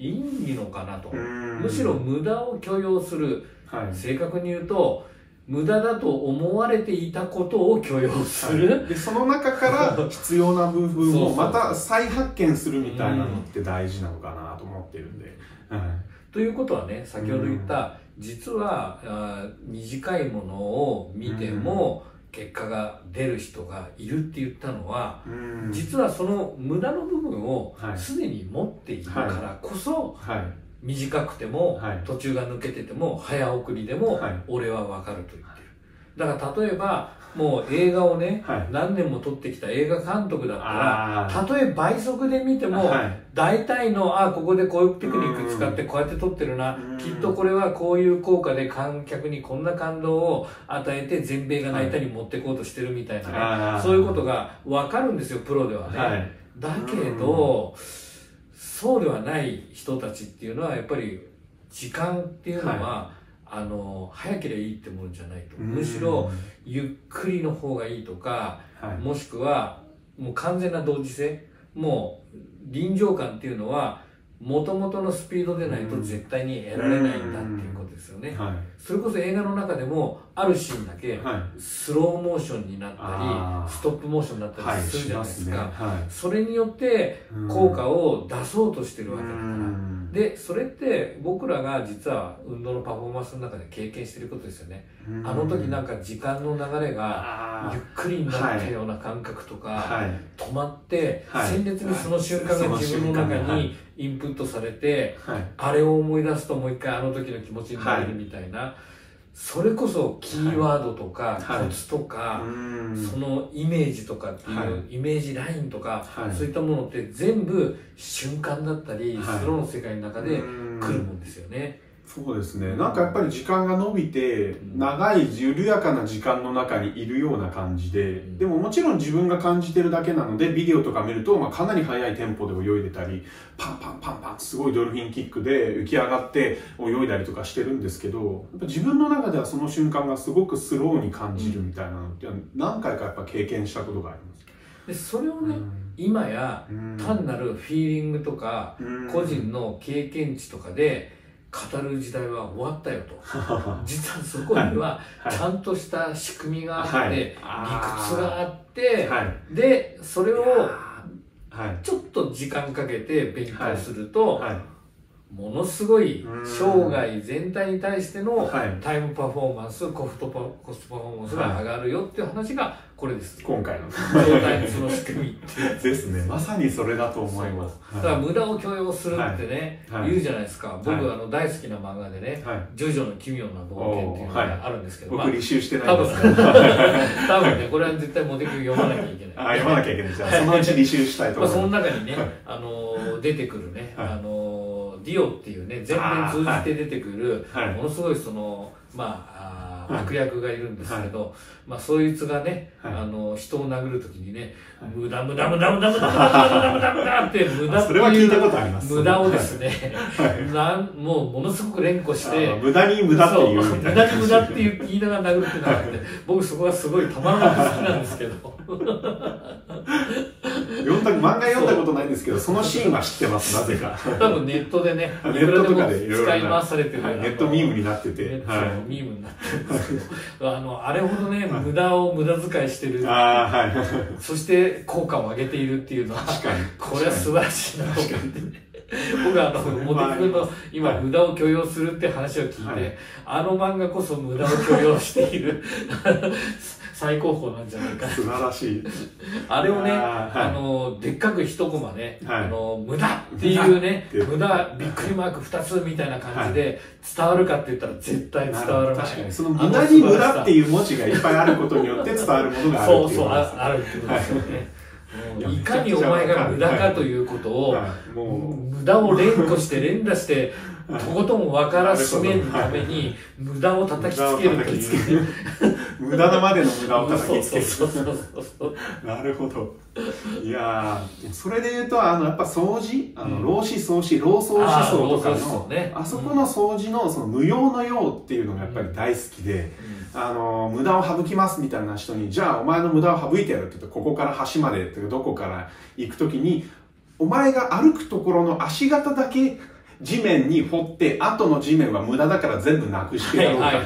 いいのかなと。むしろ無駄を許容する、正確に言うと無駄だと思われていたことを許容する、 でその中から必要な部分をまた再発見するみたいなのって大事なのかなと思ってるんで。 ということはね、先ほど言った実は短いものを見ても結果が出る人がいるって言ったのは、実はその無駄の部分をすでに持っているからこそ、短くても途中が抜けてても早送りでも俺は分かると言ってる。だから例えばもう映画をね、何年も撮ってきた映画監督だったら、たとえ倍速で見ても大体のここでこういうテクニック使ってこうやって撮ってるな、きっとこれはこういう効果で観客にこんな感動を与えて全米が泣いたり持ってこうとしてるみたいなね、そういうことが分かるんですよ、プロではね。だけどそうではない人たちっていうのはやっぱり時間っていうのは、早ければいいってもんじゃないと。むしろゆっくりの方がいいとか、もしくはもう完全な同時性、もう臨場感っていうのは元々のスピードでないと絶対に得られないんだっていうことですよね。それこそ映画の中でもあるシーンだけスローモーションになったりストップモーションになったりするじゃないですか。それによって効果を出そうとしてるわけだから。でそれって僕らが実は運動のパフォーマンスの中で経験してることですよね。あの時なんか時間の流れがゆっくりになったような感覚とか、止まって鮮烈にその瞬間が自分の中にインプットされて、あれを思い出すともう一回あの時の気持ちになれるみたいな、それこそキーワードとかコツとか、そのイメージとかっていうイメージラインとか、そういったものって全部瞬間だったりスローの世界の中で来るもんですよね。 そうですね。なんかやっぱり時間が伸びて、長い緩やかな時間の中にいるような感じで、でももちろん自分が感じてるだけなので、ビデオとか見ると、かなり速いテンポで泳いでたり、パンパンパンパンすごいドルフィンキックで浮き上がって泳いだりとかしてるんですけど、やっぱ自分の中ではその瞬間がすごくスローに感じるみたいなのって何回かやっぱ経験したことがあります。 でそれをね、今や単なるフィーリングとか、個人の経験値とかで語る時代は終わったよと。実はそこにはちゃんとした仕組みがあって、理屈があって、でそれをちょっと時間かけて勉強すると、ものすごい生涯全体に対してのタイムパフォーマンス、コストパフォーマンスが上がるよっていう話がこれです。 今回の状態のその仕組みってですね。まさにそれだと思います。 だから無駄を許容するってね、言うじゃないですか。僕大好きな漫画でね、ジョジョの奇妙な冒険っていうのがあるんですけど、 僕履修してないんですけど、多分ねこれは絶対モデル読まなきゃいけない。 読まなきゃいけない。じゃあそのうち履修したいと思います。 その中にね、出てくるね、ディオっていうね、全面通じて出てくるものすごいその悪役がいるんですけど、そいつがね、人を殴るときにね、無駄無駄無駄無駄無駄無駄無駄無駄無駄って無駄っていう無駄をですね、もうものすごく連呼して、 無駄に無駄っていう、 無駄に無駄って言いながら殴るっていうのがあって、僕そこがすごいたまらなく好きなんですけど。 漫画読んだことないんですけど、そのシーンは知ってます、なぜか。 多分ネットでね、 ネットとかで使い回されてる、 ネットミームになってて、 ミームになってるんですけど、あれほどね、無駄を無駄遣いしてる、そして効果を上げているっていうのは、これは素晴らしいなと思ってね。僕はモデ君の今無駄を許容するって話を聞いて、あの漫画こそ無駄を許容している最高峰なんじゃないか。 素晴らしい。 あれをね、でっかく一コマね、無駄っていうね、無駄びっくりマーク2つみたいな感じで伝わるかって言ったら絶対伝わらない。 確かにその無駄に無駄っていう文字がいっぱいあることによって伝わるものがあるっていう。 あるってことですよね。いかにお前が無駄かということを、無駄を連呼して連打してとことん分からしめるために無駄を叩きつけるという、 無駄なまでの無駄を叩きつける。なるほど。いやそれで言うとやっぱ掃除、老子掃除、老掃思想とかのあそこの掃除のその無用の用っていうのがやっぱり大好きで、無駄を省きますみたいな人に、じゃあお前の無駄を省いてやるって言うと、ここから橋までってどこから行くときに、お前が歩くところの足型だけ地面に掘って後の地面は無駄だから全部なくしてやろうかって、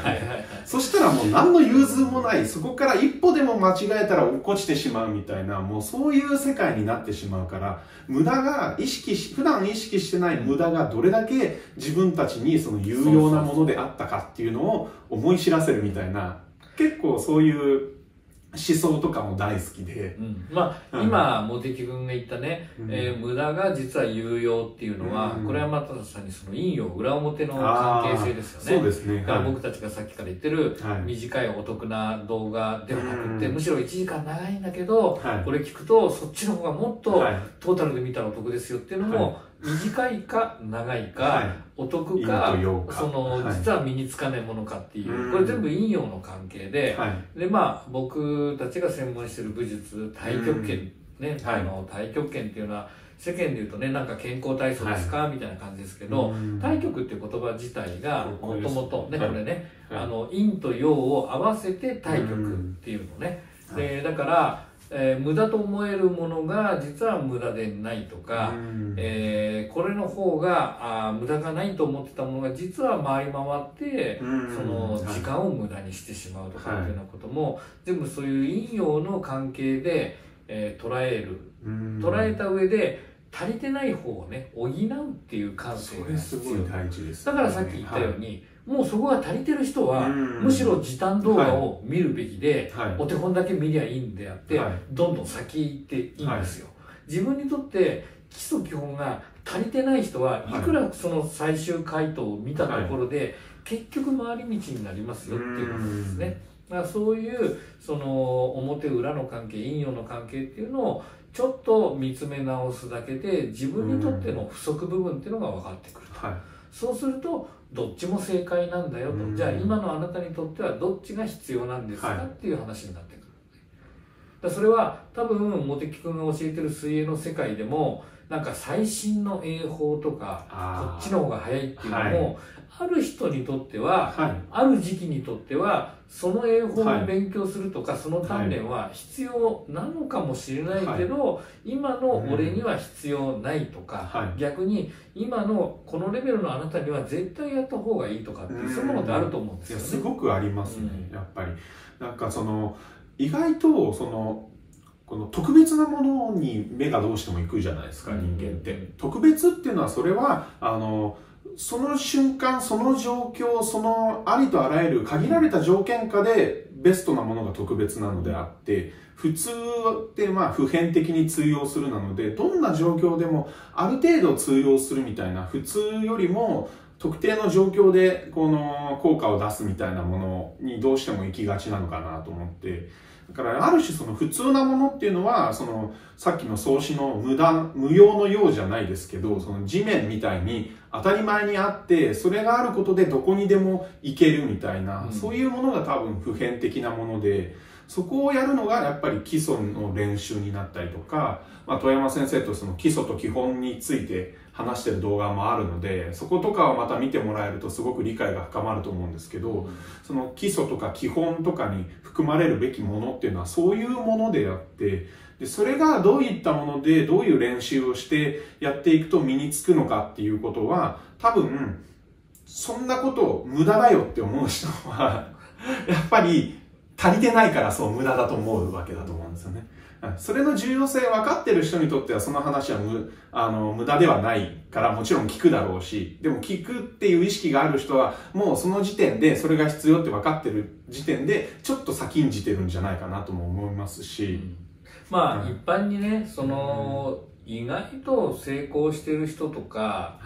そしたらもう何の融通もない、そこから一歩でも間違えたら落っこちてしまうみたいな、もうそういう世界になってしまうから、無駄が普段意識してない無駄がどれだけ自分たちにその有用なものであったかっていうのを思い知らせるみたいな、結構そういう思想とかも大好きで、 まあ、今茂木君が言ったね、無駄が実は有用っていうのは、これはまたさにその陰陽裏表の関係性ですよね。 そうですね。 だから僕たちがさっきから言ってる短いお得な動画ではなくて、むしろ1時間長いんだけど、これ聞くとそっちの方がもっとトータルで見たらお得ですよっていうのも、短いか長いか、お得か、その実は身につかないものかっていう、これ全部陰陽の関係で、でまあ僕たちが専門している武術、太極拳ね、太極拳っていうのは世間で言うとね、なんか健康体操ですかみたいな感じですけど、太極っていう言葉自体がもともとね、これね、陰と陽を合わせて太極っていうのね。でだから無駄と思えるものが実は無駄でないとか、これの方が無駄がないと思ってたものが実は回り回ってその時間を無駄にしてしまうとかっていうようなことも、全部そういう陰陽の関係で、捉えた上で足りてない方をね補うっていう感性が必要。だからさっき言ったように、もうそこが足りてる人はむしろ時短動画を見るべきで、お手本だけ見りゃいいんであって、どんどん先行っていいんですよ。自分にとって基礎基本が足りてない人はいくらその最終回答を見たところで結局回り道になりますよっていうことですね。だからそういうその表裏の関係、陰陽の関係っていうのをちょっと見つめ直すだけで自分にとっての不足部分っていうのが分かってくると。そうするとどっちも正解なんだよと、じゃあ今のあなたにとってはどっちが必要なんですかっていう話になってくる。だそれは多分茂木君が教えてる水泳の世界でもなんか最新の泳法とかこっちの方が早いっていうのも、ある人にとっては、ある時期にとってはその泳法を勉強するとか、その鍛錬は必要なのかもしれないけど、今の俺には必要ないとか、逆に今のこのレベルのあなたには絶対やった方がいいとかっていう、そういうものってあると思うんですよね。 すごくありますね、やっぱり。なんかその意外とそのこの特別なものに目がどうしても行くじゃないですか、人間って。特別っていうのは、それはその瞬間その状況、そのありとあらゆる限られた条件下でベストなものが特別なのであって、普通ってまあ普遍的に通用するなので、どんな状況でもある程度通用するみたいな、普通よりも特定の状況でこの効果を出すみたいなものにどうしても行きがちなのかなと思って、だからある種その普通なものっていうのは、そのさっきの創始の無用のようじゃないですけど、その地面みたいに当たり前にあって、それがあることでどこにでも行けるみたいな、そういうものが多分普遍的なもので、そこをやるのがやっぱり基礎の練習になったりとか、遠山先生とその基礎と基本について話してる動画もあるので、そことかをまた見てもらえるとすごく理解が深まると思うんですけど、その基礎とか基本とかに含まれるべきものっていうのはそういうものであって、でそれがどういったものでどういう練習をしてやっていくと身につくのかっていうことは、多分そんなこと無駄だよって思う人はやっぱり足りてないからそう無駄だと思うわけだと思うんですよね。それの重要性分かってる人にとってはその話は無駄ではないからもちろん聞くだろうし、でも聞くっていう意識がある人はもうその時点でそれが必要って分かってる時点でちょっと先んじてるんじゃないかなとも思いますし、 まあ一般にね、その意外と成功してる人とか、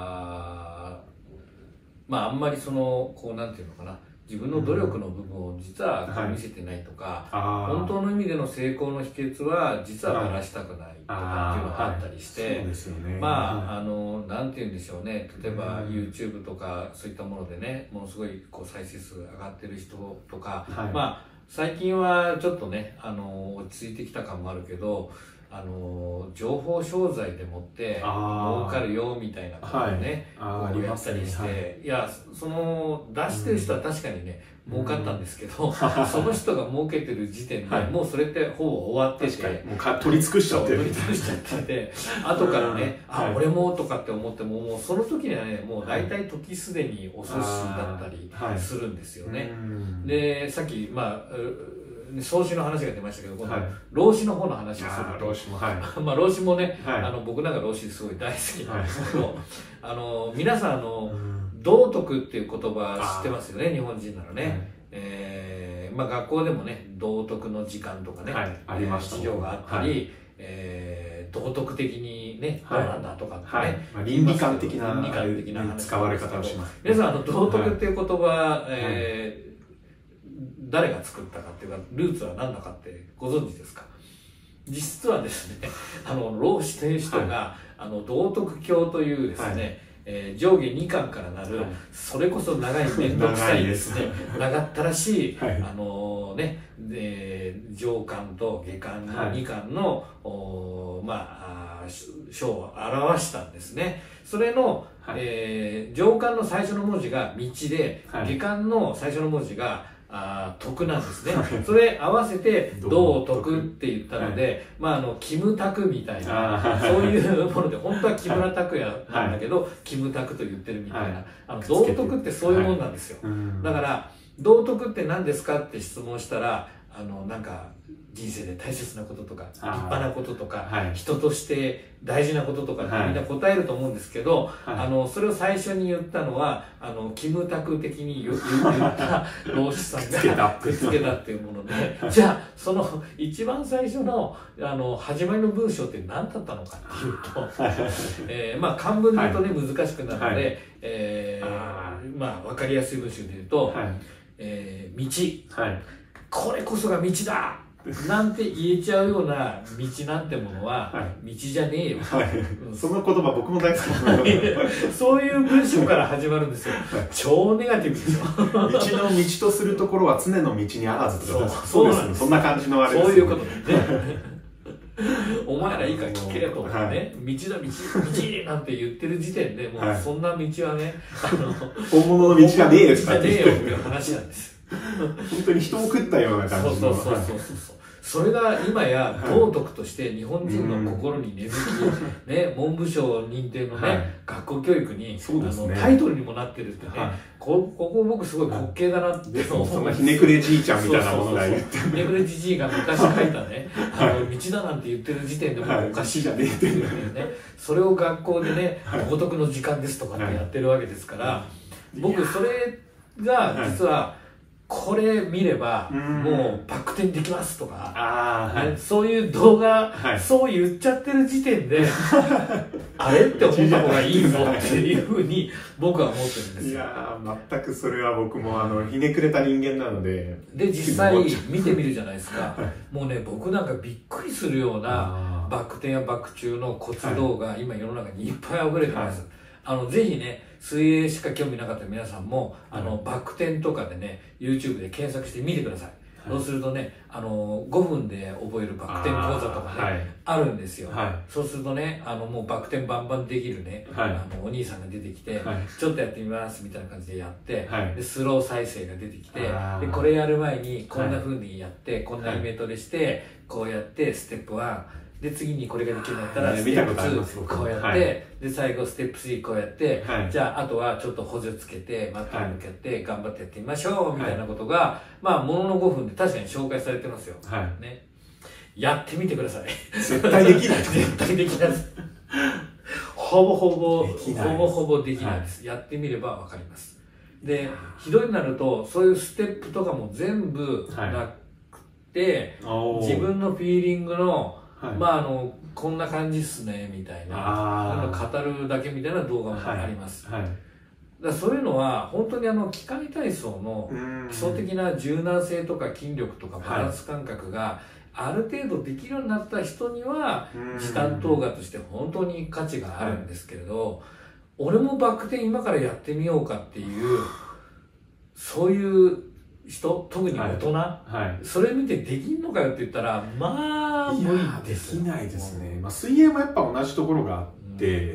まああんまりそのこうなんていうのかな、自分の努力の部分を実は見せてないとか、本当の意味での成功の秘訣は実はばらしたくないとかっていうのがあったりして、まあなんていうんでしょうね、例えば YouTube とかそういったものでね、ものすごいこう再生数が上がってる人とか、まあ最近はちょっとね落ち着いてきた感もあるけど、 情報商材でもって儲かるよみたいなことをね、 はい、 やったりして、はい、いやその出してる人は確かにね、儲かったんですけど、その人が儲けてる時点で、もうそれってほぼ終わってて、 もう取り尽くしちゃってる、 取り尽くしちゃってて、後からね、俺もとかって思っても、もうその時にはね、もう大体時すでに遅しだったりするんですよね。で、さっき創始の話が出ましたけど、この老子の方の話をすると、老子も、まあ老子もね、僕なんか老子すごい大好きなんですけど、皆さん道徳っていう言葉知ってますよね、日本人ならね。まあ学校でもね、道徳の時間とかね、授業があったり、道徳的にね、どうなんだとかってね、 倫理観的な使われ方をします。 皆さん道徳っていう言葉、誰が作ったかっていうか、ルーツは何だかってご存知ですか？実はですね、老子という人が、道徳経というですね、上下2巻からなる、それこそ長い面倒くさいですね、長ったらしい、上巻と下巻の2巻の、章を表したんですね。それの、上巻の最初の文字が道で、下巻の最初の文字が徳なんですね。それ合わせて道徳って言ったので、キムタクみたいな、そういうもので、本当は木村拓哉なんだけど、キムタクと言ってるみたいな、道徳ってそういうもんなんですよ。だから、道徳って何ですかって質問したら、なんか人生で大切なこととか立派なこととか、人として大事なこととかってみんな答えると思うんですけど、それを最初に言ったのはキムタク的に言った老子さんがくっつけたっていうもので、じゃあその一番最初の始まりの文章って何だったのかっていうと、漢文で言うとね難しくなるので、分かりやすい文章で言うと、道、これこそが道だなんて言えちゃうような道なんてものは道じゃねえよ、 その言葉僕も大好きなんですそういう文章から始まるんですよ。超ネガティブですよ。 道の道とするところは常の道にあらずとか、そうですね、そんな感じのあれですそういうことですね。お前らいいから聞けとかね、道だ道なんて言ってる時点でもうそんな道はね、 本物の道じゃねえよっていう話なんです。 本当に人を食ったような感じの。 それが今や道徳として日本人の心に根付き、ね、文部省認定のね、学校教育にタイトルにもなってるってね、ここ僕すごい滑稽だなって思う。 そんなひねくれじいちゃんみたいなものが言ってひねくれじじいが昔書いたね、道だなんて言ってる時点でもうおかしいじゃねえっていうね、それを学校でね、道徳の時間ですとかってやってるわけですから、僕それが実はこれ見ればもうバク転できますとか、そういう動画、そう言っちゃってる時点であれって思った方がいいぞっていうふうに僕は思ってるんですよ。 いや全くそれは僕もひねくれた人間なので実際見てみるじゃないですか。もうね、僕なんかびっくりするようなバク転やバク宙のコツ動画、今世の中にいっぱい溢れてます。ぜひね、水泳しか興味なかった皆さんもバク転とかでね YouTube で検索してみてください。そうするとね、5分で覚えるバク転講座とかね あるんですよ。そうするとね、もうバク転バンバンできるね、お兄さんが出てきて、ちょっとやってみますみたいな感じでやって、でスロー再生が出てきて、でこれやる前にこんな風にやって、こんなイメトレしてこうやってステップ1で次にこれができるんだったらステップ2こうやって、で最後ステップ3こうやって、じゃああとはちょっと補助つけてマットに向けて頑張ってやってみましょうみたいなことがものの5分で確かに紹介されてますよ、ね、やってみてください。 絶対できない絶対できないです。ほぼほぼできないです、やってみればわかります。でひどいになるとそういうステップとかも全部なくて、自分のフィーリングのこんな感じっすねみたいな語るだけみたいな動画もあります。だそういうのは本当に器械体操の基礎的な柔軟性とか筋力とかバランス感覚がある程度できるようになった人には時短動画として本当に価値があるんですけれど、俺もバク転今からやってみようかっていうそういう人、特に大人、それ見てできんのかよって言ったら、まあ無理ですよ。 できないですね。水泳もやっぱ同じところがあって、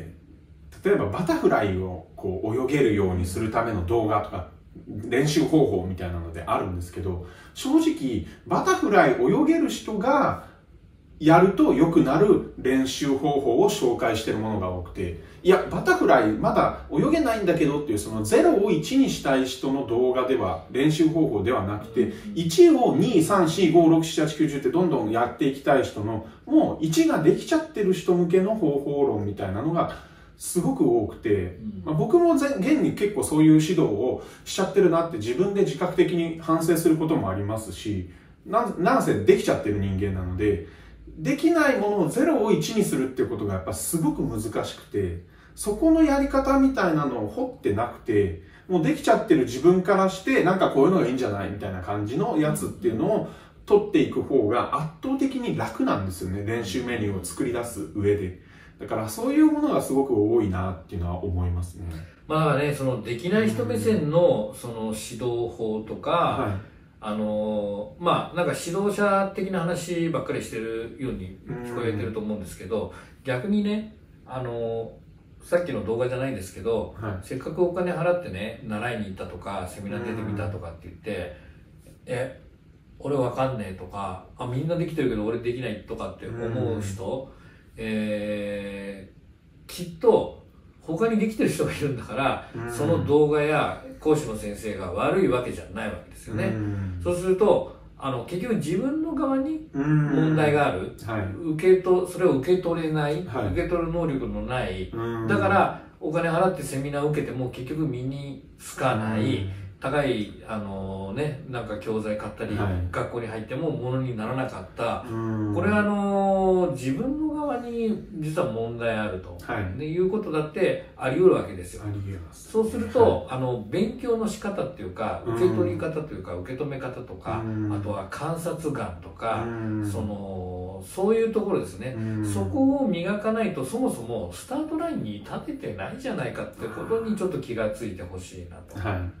例えばバタフライをこう泳げるようにするための動画とか練習方法みたいなのであるんですけど、正直バタフライ泳げる人がやると良くなる練習方法を紹介しているものが多くて、いやバタフライまだ泳げないんだけどっていうその0を1にしたい人の動画では練習方法ではなくて、1を2、3、4、5、6、7、8、9、10ってどんどんやっていきたい人のもう1ができちゃってる人向けの方法論みたいなのがすごく多くて、僕も現に結構そういう指導をしちゃってるなって自分で自覚的に反省することもありますし、なんせできちゃってる人間なので、できないものを0を1にするっていうことがやっぱすごく難しくて、そこのやり方みたいなのを掘ってなくて、もうできちゃってる自分からしてなんかこういうのがいいんじゃないみたいな感じのやつっていうのを取っていく方が圧倒的に楽なんですよね、練習メニューを作り出す上で。だからそういうものがすごく多いなっていうのは思いますね。 まあね、そのできない人目線のその指導法とか、まあなんか指導者的な話ばっかりしてるように聞こえてると思うんですけど、逆にね、さっきの動画じゃないんですけど、せっかくお金払ってね、習いに行ったとかセミナー出てみたとかって言って俺わかんねえとか、みんなできてるけど俺できないとかって思う人、きっと他にできてる人がいるんだから、その動画や講師の先生が悪いわけじゃないわけですよね。そうすると結局自分の側に問題がある、それを受け取れない、受け取る能力のない、だからお金払ってセミナーを受けても結局身につかない、高いなんか教材買ったり、学校に入ってもものにならなかった、これは自分の側に実は問題あると、いうことだってあり得るわけですよ。そうすると、勉強の仕方っていうか受け取り方というか受け止め方とか、あとは観察眼とか、そういうところですね、そこを磨かないとそもそもスタートラインに立ててないじゃないかってことにちょっと気がついてほしいなと。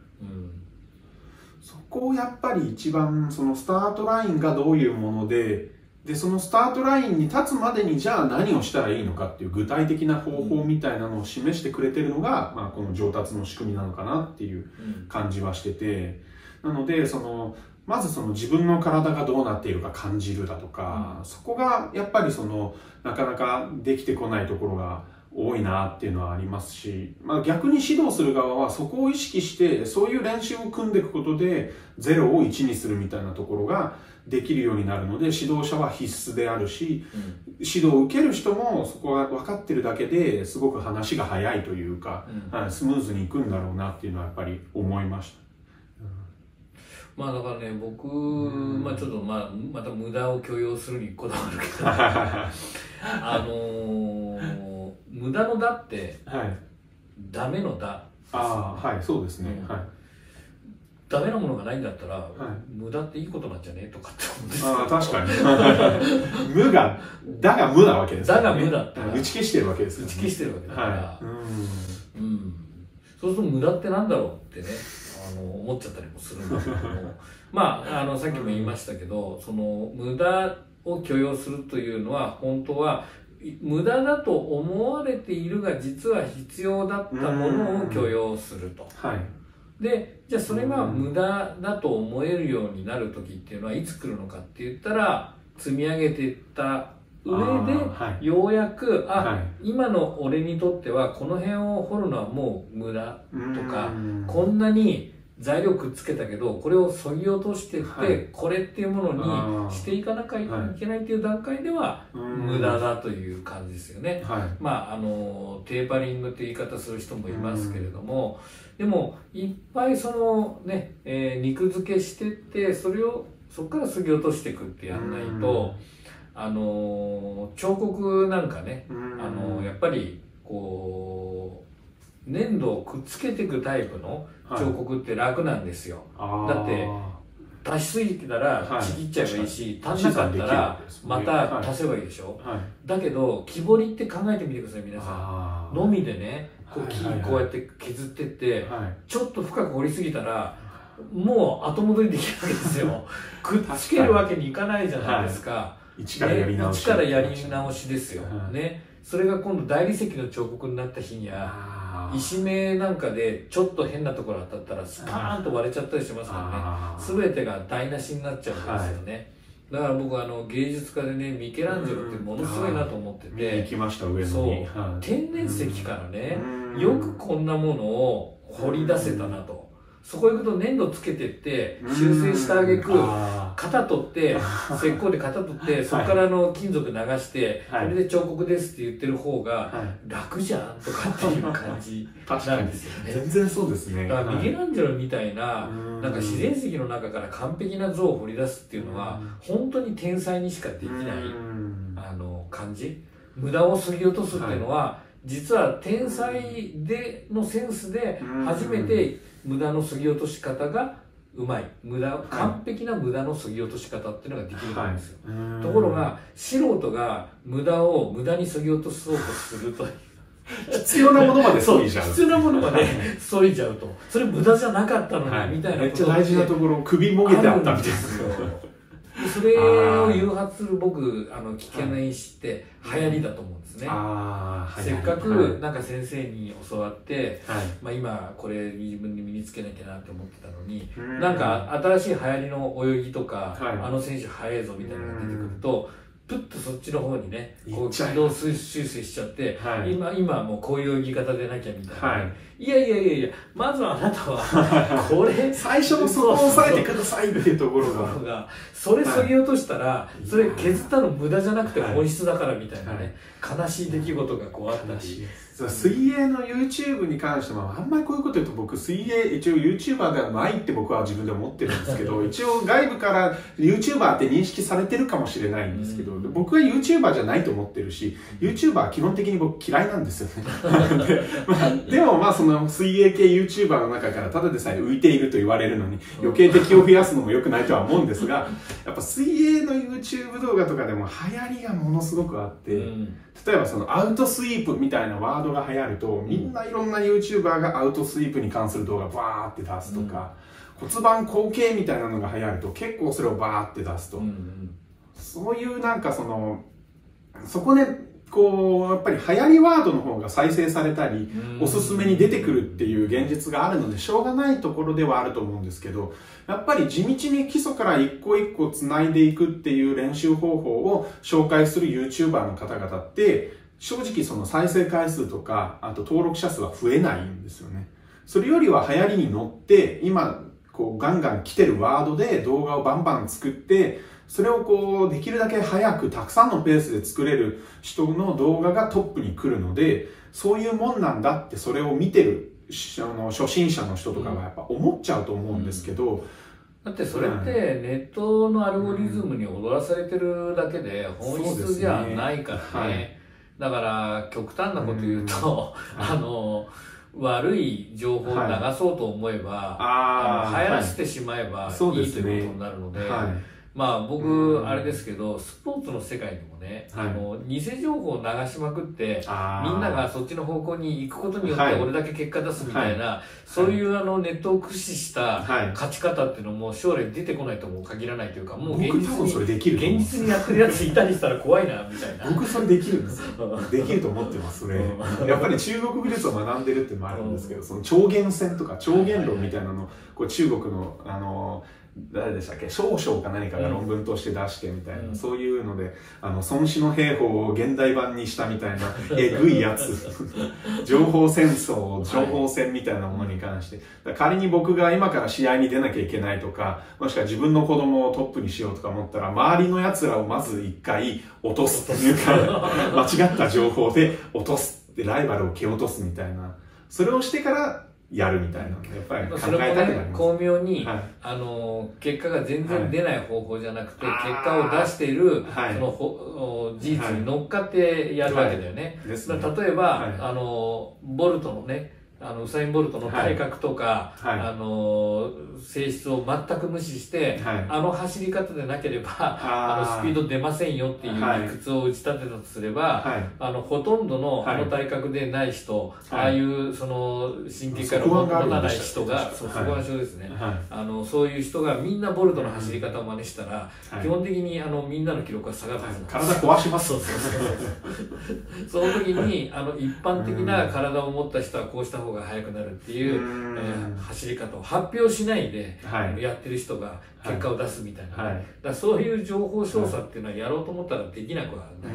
そこをやっぱり一番そのスタートラインがどういうもので、そのスタートラインに立つまでにじゃあ何をしたらいいのかっていう具体的な方法みたいなのを示してくれてるのが、この上達の仕組みなのかなっていう感じはしてて、なのでまず自分の体がどうなっているか感じるだとか、そこがやっぱりなかなかできてこないところが多いなっていうのはありますし、逆に指導する側はそこを意識してそういう練習を組んでいくことで0を1にするみたいなところができるようになるので、指導者は必須であるし、指導を受ける人もそこが分かってるだけですごく話が早いというか、スムーズにいくんだろうなっていうのはやっぱり思いました。 だからね、僕、ちょっとまた無駄を許容するにこだわるけど無駄の「だ」ってダメの「だ」 そうですね。 ダメなものがないんだったら無駄っていいことなんじゃねえとかって思うんですよ。 確かに無が「だ」が無なわけですからね。だが無だったら打ち消してるわけですよね。 打ち消してるわけだからそうすると無駄ってなんだろうってね思っちゃったりもするんだけどもさっきも言いましたけど、その無駄を許容するというのは本当は無駄だと思われているが実は必要だったものを許容すると。でじゃあそれが無駄だと思えるようになる時っていうのはいつ来るのかって言ったら、積み上げていった上でようやく今の俺にとってはこの辺を掘るのはもう無駄とか、こんなに材料くっつけたけどこれを削ぎ落としていって、これっていうものにしていかなきゃいけないっていう段階では無駄だという感じですよね。テーパリングって言い方する人もいますけれども、でもいっぱい肉付けしてってそこから削ぎ落としていくってやんないと、彫刻なんかね、やっぱり粘土をくっつけていくタイプの彫刻って楽なんですよ。だって足しすぎたらちぎっちゃえばいいし、足んなかったらまた足せばいいでしょ。だけど木彫りって考えてみてください皆さん。のみでね木こうやって削ってって、ちょっと深く掘りすぎたらもう後戻りできないわけですよ。くっつけるわけにいかないじゃないですか。 一からやり直し。 一からやり直しですよ。ね。それが今度大理石の彫刻になった日には、石目なんかでちょっと変なところ当たったらスパーンと割れちゃったりしますからね。全てが台無しになっちゃうんですよね。だから僕芸術家でね、ミケランジェロってものすごいなと思ってて、 行きました、上野に。 そう、天然石からね、よくこんなものを掘り出せたなと。そこ行くと粘土つけてって修正してあげく型取って石膏で型取ってそこから金属流してこれで彫刻ですって言ってる方が楽じゃんとかっていう感じなんですよね。 全然そうですね。 だからミケランジェロみたいななんか自然石の中から完璧な像を掘り出すっていうのは本当に天才にしかできない感じ。無駄を削ぎ落とすっていうのは実は天才のセンスで初めて無駄の削ぎ落とし方がうまい。完璧な無駄の削ぎ落とし方っていうのができるんですよ。ところが素人が無駄を無駄に削ぎ落とそうとすると必要なものまで削いじゃう。 必要なものまで削いじゃうと。それ無駄じゃなかったのにみたいなことめっちゃ大事なところを首もげてあったみたいな。 それを誘発する僕危険な因子って流行りだと思うんですね。せっかくなんか先生に教わって、まあ今これ自分で身につけなきゃなって思ってたのに、なんか新しい流行りの泳ぎとか、選手速いぞみたいなのが出てくるとプッとそっちの方にねこう軌道修正しちゃって、今もうこういう泳ぎ方でなきゃみたいな、いやまずはあなたはこれ最初のそこを押さえてくださいっていうところがそれ削ぎ落としたらそれ削ったの無駄じゃなくて本質だからみたいなね、悲しい出来事がこうあったり。 水泳の YouTube に関してもあんまりこういうこと言うと僕水泳一応 YouTuber ではないって僕は自分で思ってるんですけど一応外部から YouTuber って認識されてるかもしれないんですけど僕は YouTuber じゃないと思ってるし YouTuber は基本的に僕嫌いなんですよねでもまあその水泳系 YouTuber の中からただでさえ浮いていると言われるのに余計敵を増やすのも良くないとは思うんですがやっぱ水泳の YouTube 動画とかでも流行りがものすごくあって例えばそのアウトスイープみたいなワードが流行るとみんないろんな YouTuber がアウトスイープに関する動画バーって出すとか、骨盤後傾みたいなのが流行ると結構それをバーって出すと、そういうなんかそこでこうやっぱり流行りワードの方が再生されたりおすすめに出てくるっていう現実があるのでしょうがないところではあると思うんですけどやっぱり地道に基礎から一個一個つないでいくっていう練習方法を紹介する YouTuber の方々って正直その再生回数とかあと登録者数は増えないんですよね。それよりは流行りに乗って今こうガンガン来てるワードで動画をバンバン作ってそれをこうできるだけ早くたくさんのペースで作れる人の動画がトップに来るのでそういうもんなんだってそれを見てる初心者の人とかはやっぱ思っちゃうと思うんですけど、 だってそれってネットのアルゴリズムに踊らされてるだけで本質じゃないからね。だから極端なこと言うと悪い情報を流そうと思えば流行らせてしまえばいいということになるので。まあ僕あれですけどスポーツの世界でもね偽情報を流しまくってみんながそっちの方向に行くことによって俺だけ結果出すみたいなそういうネットを駆使した勝ち方っていうのも将来出てこないとも限らないというかもう現実にやってるやついたりしたら怖いなみたいな僕それできるんですよできると思ってますそれやっぱり中国美術を学んでるっていうのもあるんですけどその超弦線とか超弦論みたいなのこう中国の誰でしたっけ少々か何かが論文として出してみたいな、そういうので孫子の兵法を現代版にしたみたいなえぐいやつ情報戦争情報戦みたいなものに関して、仮に僕が今から試合に出なきゃいけないとかもしくは自分の子供をトップにしようとか思ったら周りのやつらをまず一回落とすっていうか間違った情報で落とすってライバルを蹴落とすみたいなそれをしてからやるみたいなのやっぱり考えたくなります。 巧妙に、結果が全然出ない方法じゃなくて、結果を出している、その事実に乗っかってやるわけだよね。例えば、ボルトのねウサイン・ボルトの体格とか、性質を全く無視して、走り方でなければスピード出ませんよっていう理屈を打ち立てたとすれば、ほとんどの体格でない人、ああいうその神経から持たない人が、そこが症ですね、そういう人がみんなボルトの走り方を真似したら、基本的にみんなの記録は下がるはずなんです。 体壊します。 その時に一般的な体を持った人はこうした方が速くなるっていう、走り方を発表しないでやってる人が結果を出すみたいな、だからそういう情報操作っていうのはやろうと思ったらできなくはない。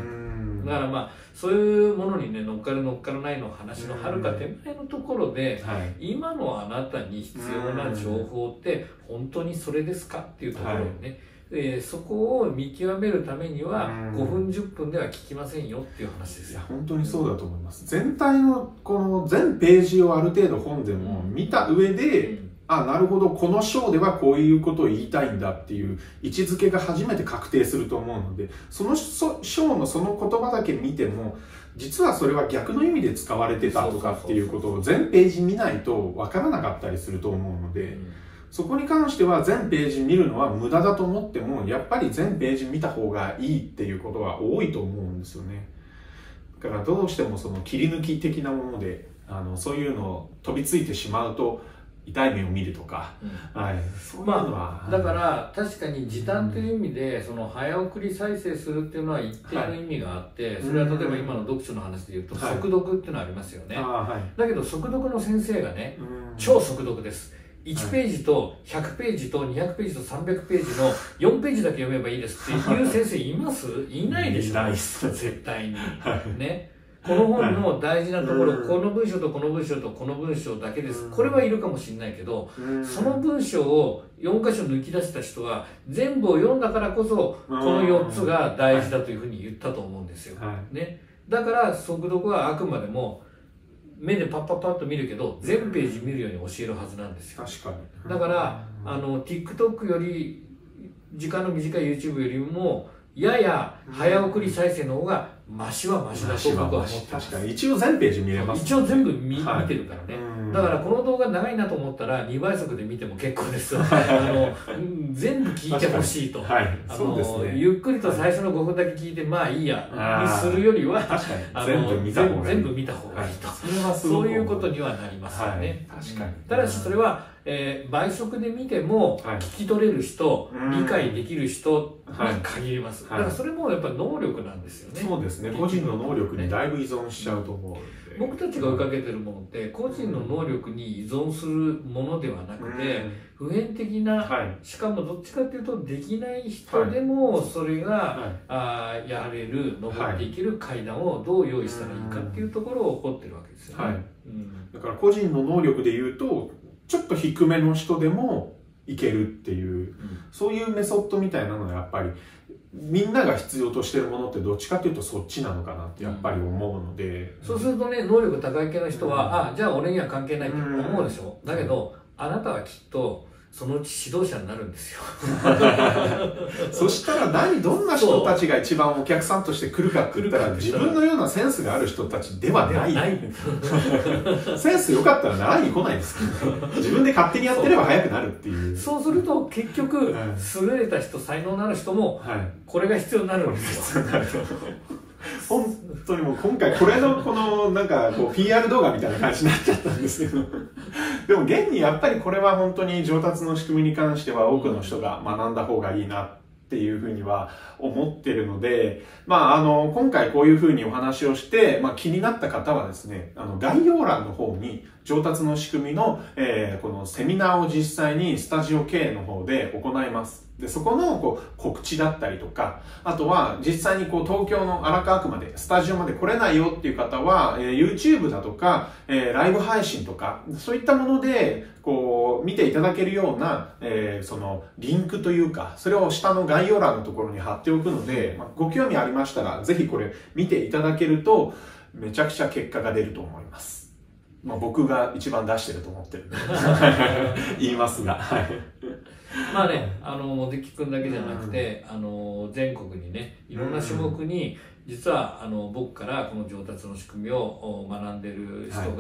だからまあそういうものにね乗っかる乗っからないの話のはるか手前のところで、今のあなたに必要な情報って本当にそれですかっていうところをね、そこを見極めるためには5分10分では聞きませんよっていう話ですよ。 いや本当にそうだと思います。全体のこの全ページをある程度本でも見た上で、なるほどこの章ではこういうことを言いたいんだっていう位置づけが初めて確定すると思うので、その章のその言葉だけ見ても実はそれは逆の意味で使われてたとかっていうことを全ページ見ないとわからなかったりすると思うので、そこに関しては全ページ見るのは無駄だと思っても、やっぱり全ページ見た方がいいっていうことが多いと思うんですよね。だからどうしてもその切り抜き的なものでそういうのを飛びついてしまうと痛い目を見るとか、そういうのは、 だから確かに時短という意味でその早送り再生するっていうのは一定の意味があって、それは例えば今の読書の話で言うと速読っていうのはありますよね。だけど速読の先生がね、超速読です、1ページと100ページと200ページと300ページの4ページだけ読めばいいですっていう先生います？いないでしょ。 いないっす絶対にね。この本の大事なところ、この文章とこの文章とこの文章だけです。これはいるかもしれないけど、その文章を4箇所抜き出した人は全部を読んだからこそこの4つが大事だというふうに言ったと思うんですよ、ね、だから速読はあくまでも目でパッパッパッと見るけど全ページ見るように教えるはずなんですよ。 確かに。 だからTikTok より時間の短い YouTube よりもやや早送り再生の方がマシはマシだと僕は思ってます。 確かに一応全ページ見れます、 一応全部見てるからね。だからこの動画長いなと思ったら2倍速で見ても結構です全部聞いてほしいと、ゆっくりと最初の5分だけ聞いてまあいいやにするよりは全部見た方がいいと、そういうことにはなりますよね。 確かに。 ただしそれは倍速で見ても聞き取れる人、理解できる人に限ります。だからそれもやっぱり能力なんですよね。 そうですね。個人の能力にだいぶ依存しちゃうと思う。 僕たちが追いかけてるものって個人の能力に依存するものではなくて、普遍的な、しかもどっちかっていうとできない人でもそれが、やれる登っていける階段をどう用意したらいいかっていうところを掘ってるわけですよね。 だから個人の能力でいうとちょっと低めの人でもいけるっていう、そういうメソッドみたいなのはやっぱりみんなが必要としてるものってどっちかっていうとそっちなのかなってやっぱり思うので、 そうするとね能力高い系の人は、じゃあ俺には関係ないって思うでしょ。だけどあなたはきっとそのうち指導者になるんですよそしたらどんな人たちが一番お客さんとして来るかって言ったら自分のようなセンスがある人たちではないセンス良かったら習いに来ないですけど自分で勝手にやってれば早くなるっていう。 そうすると結局優れた人才能のある人もこれが必要になるんですよ本当にもう今回これのこのなんかこう PR 動画みたいな感じになっちゃったんですけどでも現にやっぱりこれは本当に上達の仕組みに関しては多くの人が学んだ方がいいなっていうふうには思ってるので、今回こういうふうにお話をして、気になった方はですね、概要欄の方に上達の仕組みの、このセミナーを実際にスタジオ系の方で行います。で、そこの告知だったりとか、あとは実際に東京の荒川区まで、スタジオまで来れないよっていう方は、YouTube だとか、ライブ配信とか、そういったもので、見ていただけるような、そのリンクというか、それを下の概要欄のところに貼っておくので、ご興味ありましたら、ぜひこれ見ていただけると、めちゃくちゃ結果が出ると思います。僕が一番出してると思ってる言いますが。 まあね、茂木君だけじゃなくて、全国にね、いろんな種目に、実は僕からこの上達の仕組みを学んでる人が、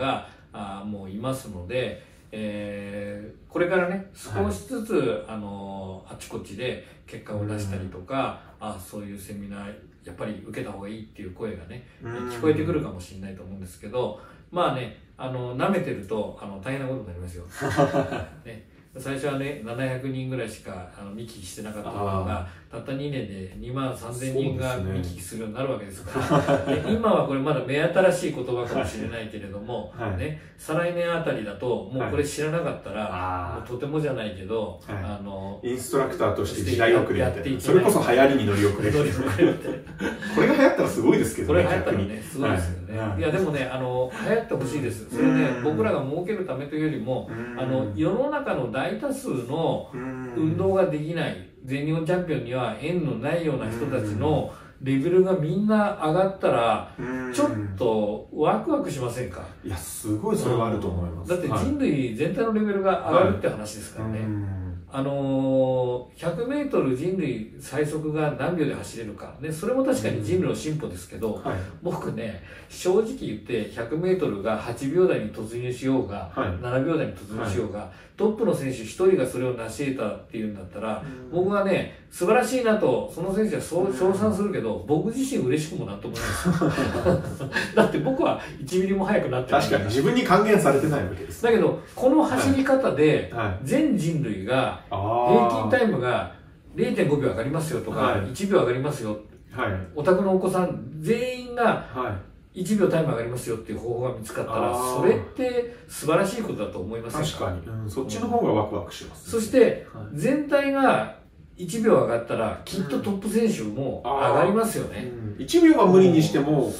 もういますので、これからね少しずつ、あちこちで結果を出したりとか、そういうセミナーやっぱり受けた方がいいっていう声がね、聞こえてくるかもしれないと思うんですけど、まあね、舐めてると大変なことになりますよ。ね、最初はね700人ぐらいしか見聞きしてなかったものがたった2年で2万3000人が見聞きするようになるわけですからで今はこれまだ目新しい言葉かもしれないけれども、 はいね、再来年あたりだともうこれ知らなかったら、もうとてもじゃないけど、 インストラクターとして時代遅れみたいな、それこそ流行りに乗り遅れこれが流行ったらすごいですけどね。 これ流行ったらねすごいですよね。いやでもね流行ってほしいです。それね僕らが儲けるためというよりも世の中の大多数の運動ができない全日本チャンピオンには縁のないような人たちのレベルがみんな上がったらちょっとワクワクしませんか。 いやすごいそれはあると思います。 だって人類全体のレベルが上がるって話ですからね。100m 人類最速が何秒で走れるか、ね、それも確かに人類の進歩ですけど、僕ね正直言って 100m が8秒台に突入しようが、7秒台に突入しようが、トップの選手1人がそれを成し得たっていうんだったら、僕はね素晴らしいなとその選手はそう称賛するけど、僕自身嬉しくもなんともないですよだって僕は1ミリも速くなってない。 確かに自分に還元されてないわけです。 だけどこの走り方で全人類が平均タイムが 0.5 秒上がりますよとか、1秒上がりますよ、お宅のお子さん全員が1秒タイム上がりますよっていう方法が見つかったら、それって素晴らしいことだと思いませんか。 確かに、そっちの方がワクワクします、 そして全体が1秒上がったらきっとトップ選手も上がりますよね。 1秒は無理にしても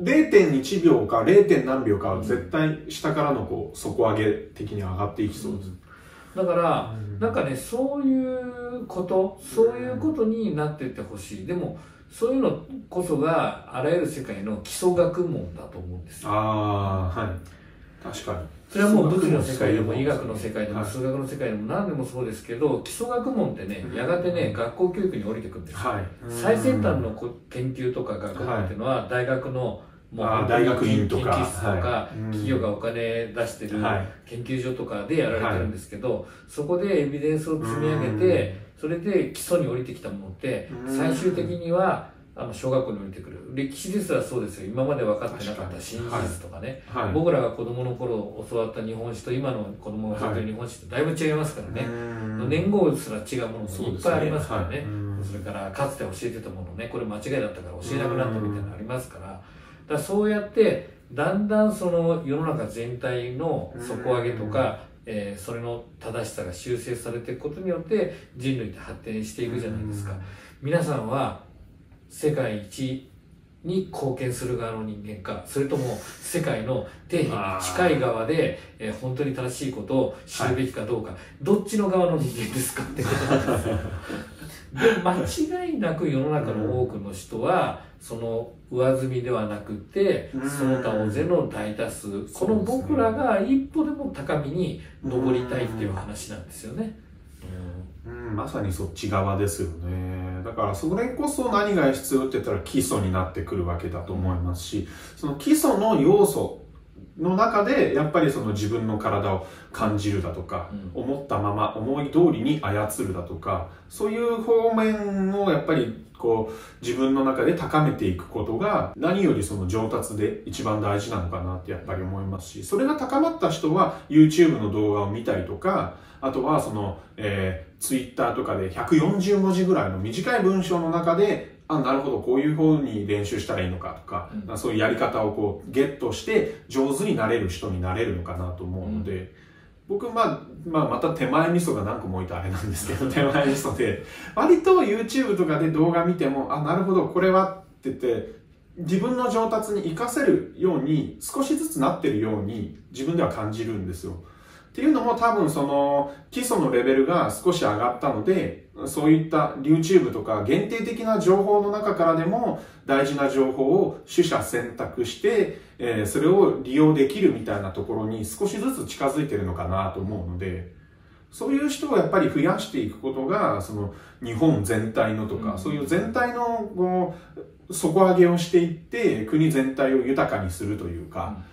0.1 秒か 0. 何秒かは絶対下からのこう底上げ的に上がっていきそうです。 だからなんかねそういうことになっていってほしい。でもそういうのこそがあらゆる世界の基礎学問だと思うんですよ。 確かにそれはもう物理の世界でも医学の世界でも数学の世界でも何でもそうですけど、基礎学問ってねやがてね学校教育に降りてくるんですよ。最先端の研究とか学問っていうのは大学の大学院とか研究室とか企業がお金出してる研究所とかでやられてるんですけど、そこでエビデンスを積み上げてそれで基礎に降りてきたものって最終的には小学校に降りてくる。歴史ですらそうですよ。今まで分かってなかった真実とかね、僕らが子供の頃教わった日本史と今の子供が教わってる日本史ってだいぶ違いますからね。年号すら違うものもいっぱいありますからね。それからかつて教えてたものね、これ間違いだったから教えなくなったみたいなのありますから、だからそうやってだんだんその世の中全体の底上げとかそれの正しさが修正されていくことによって人類って発展していくじゃないですか。皆さんは世界一に貢献する側の人間か、それとも世界の底辺に近い側で、本当に正しいことを知るべきかどうか、どっちの側の人間ですかってことなんですよ。で間違いなく世の中の多くの人はその上積みではなくてその他大勢の大多数、この僕らが一歩でも高みに上りたいっていう話なんですよね。 まさにそっち側ですよね。だからそれこそ何が必要って言ったら基礎になってくるわけだと思いますし、その基礎の要素の中でやっぱりその自分の体を感じるだとか、思ったまま思い通りに操るだとか、そういう方面をやっぱりこう自分の中で高めていくことが何よりその上達で一番大事なのかなってやっぱり思いますし、それが高まった人は YouTube の動画を見たりとか、あとはその、Twitter とかで140文字ぐらいの短い文章の中でなるほどこういう風に練習したらいいのかとか、そういうやり方をこうゲットして上手になれる人になれるのかなと思うので、僕また手前味噌が何個も置いてあれなんですけど手前味噌で割と YouTube とかで動画見てもなるほどこれはって言って自分の上達に活かせるように少しずつなってるように自分では感じるんですよ。っていうのも多分その基礎のレベルが少し上がったので、そういった YouTube とか限定的な情報の中からでも大事な情報を取捨選択して、それを利用できるみたいなところに少しずつ近づいてるのかなと思うので、そういう人をやっぱり増やしていくことがその日本全体のとか、そういう全体のこう底上げをしていって国全体を豊かにするというか、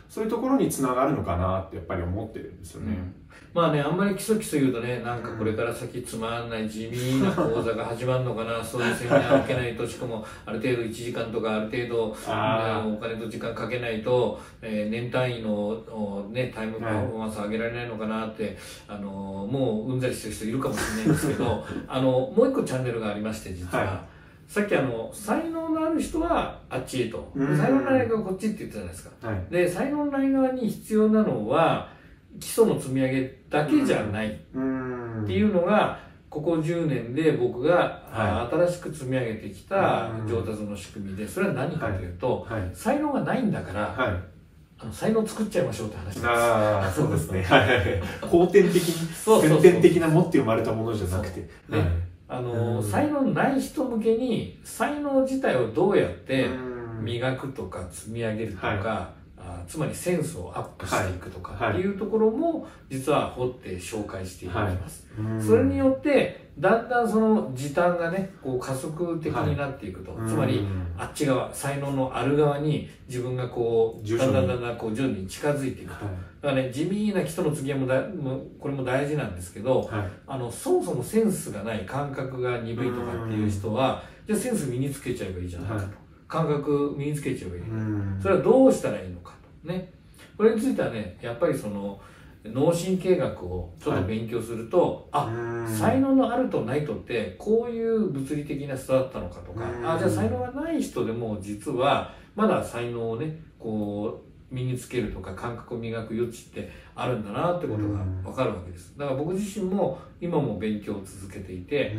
そういうところにつながるのかなってやっぱり思ってるんですよね。 まあね、あんまり基礎言うとね、なんかこれから先つまんない地味な講座が始まるのかな、そういうセミナーを受けないと、しかもある程度1時間とかある程度お金と時間かけないと、年単位の、ね、タイムパフォーマンス上げられないのかなって、もううんざりしてる人いるかもしれないんですけど、もう一個チャンネルがありまして、実は。さっき才能のある人はあっちへと、才能のない側はこっちって言ったじゃないですか。で、才能のない側に必要なのは、基礎の積み上げだけじゃないっていうのがここ10年で僕が新しく積み上げてきた上達の仕組みで、それは何かというと、才能がないんだから才能作っちゃいましょうって話なんです。 そうですね。後天的に先天的な持って生まれたものじゃなくて、 才能ない人向けに才能自体をどうやって磨くとか積み上げるとか、つまりセンスをアップしていくとかっていうところも実は掘って紹介していきます。それによってだんだんその時短がねこう加速的になっていくと、つまりあっち側才能のある側に自分がこうだんだんこう徐々に近づいていくと。だからね、地味な基礎の積み上げもこれも大事なんですけど、そもそもセンスがない感覚が鈍いとかっていう人はじゃあセンス身につけちゃえばいいじゃないかと、感覚身につけちゃえばいい。それはどうしたらいいのかね、これについてはね、やっぱりその脳神経学をちょっと勉強すると、才能のあるとないとってこういう物理的な差だったのかとか、じゃあ才能がない人でも実はまだ才能をねこう身につけるとか感覚を磨く余地ってあるんだなってことが分かるわけです。だから僕自身も今も勉強を続けていて、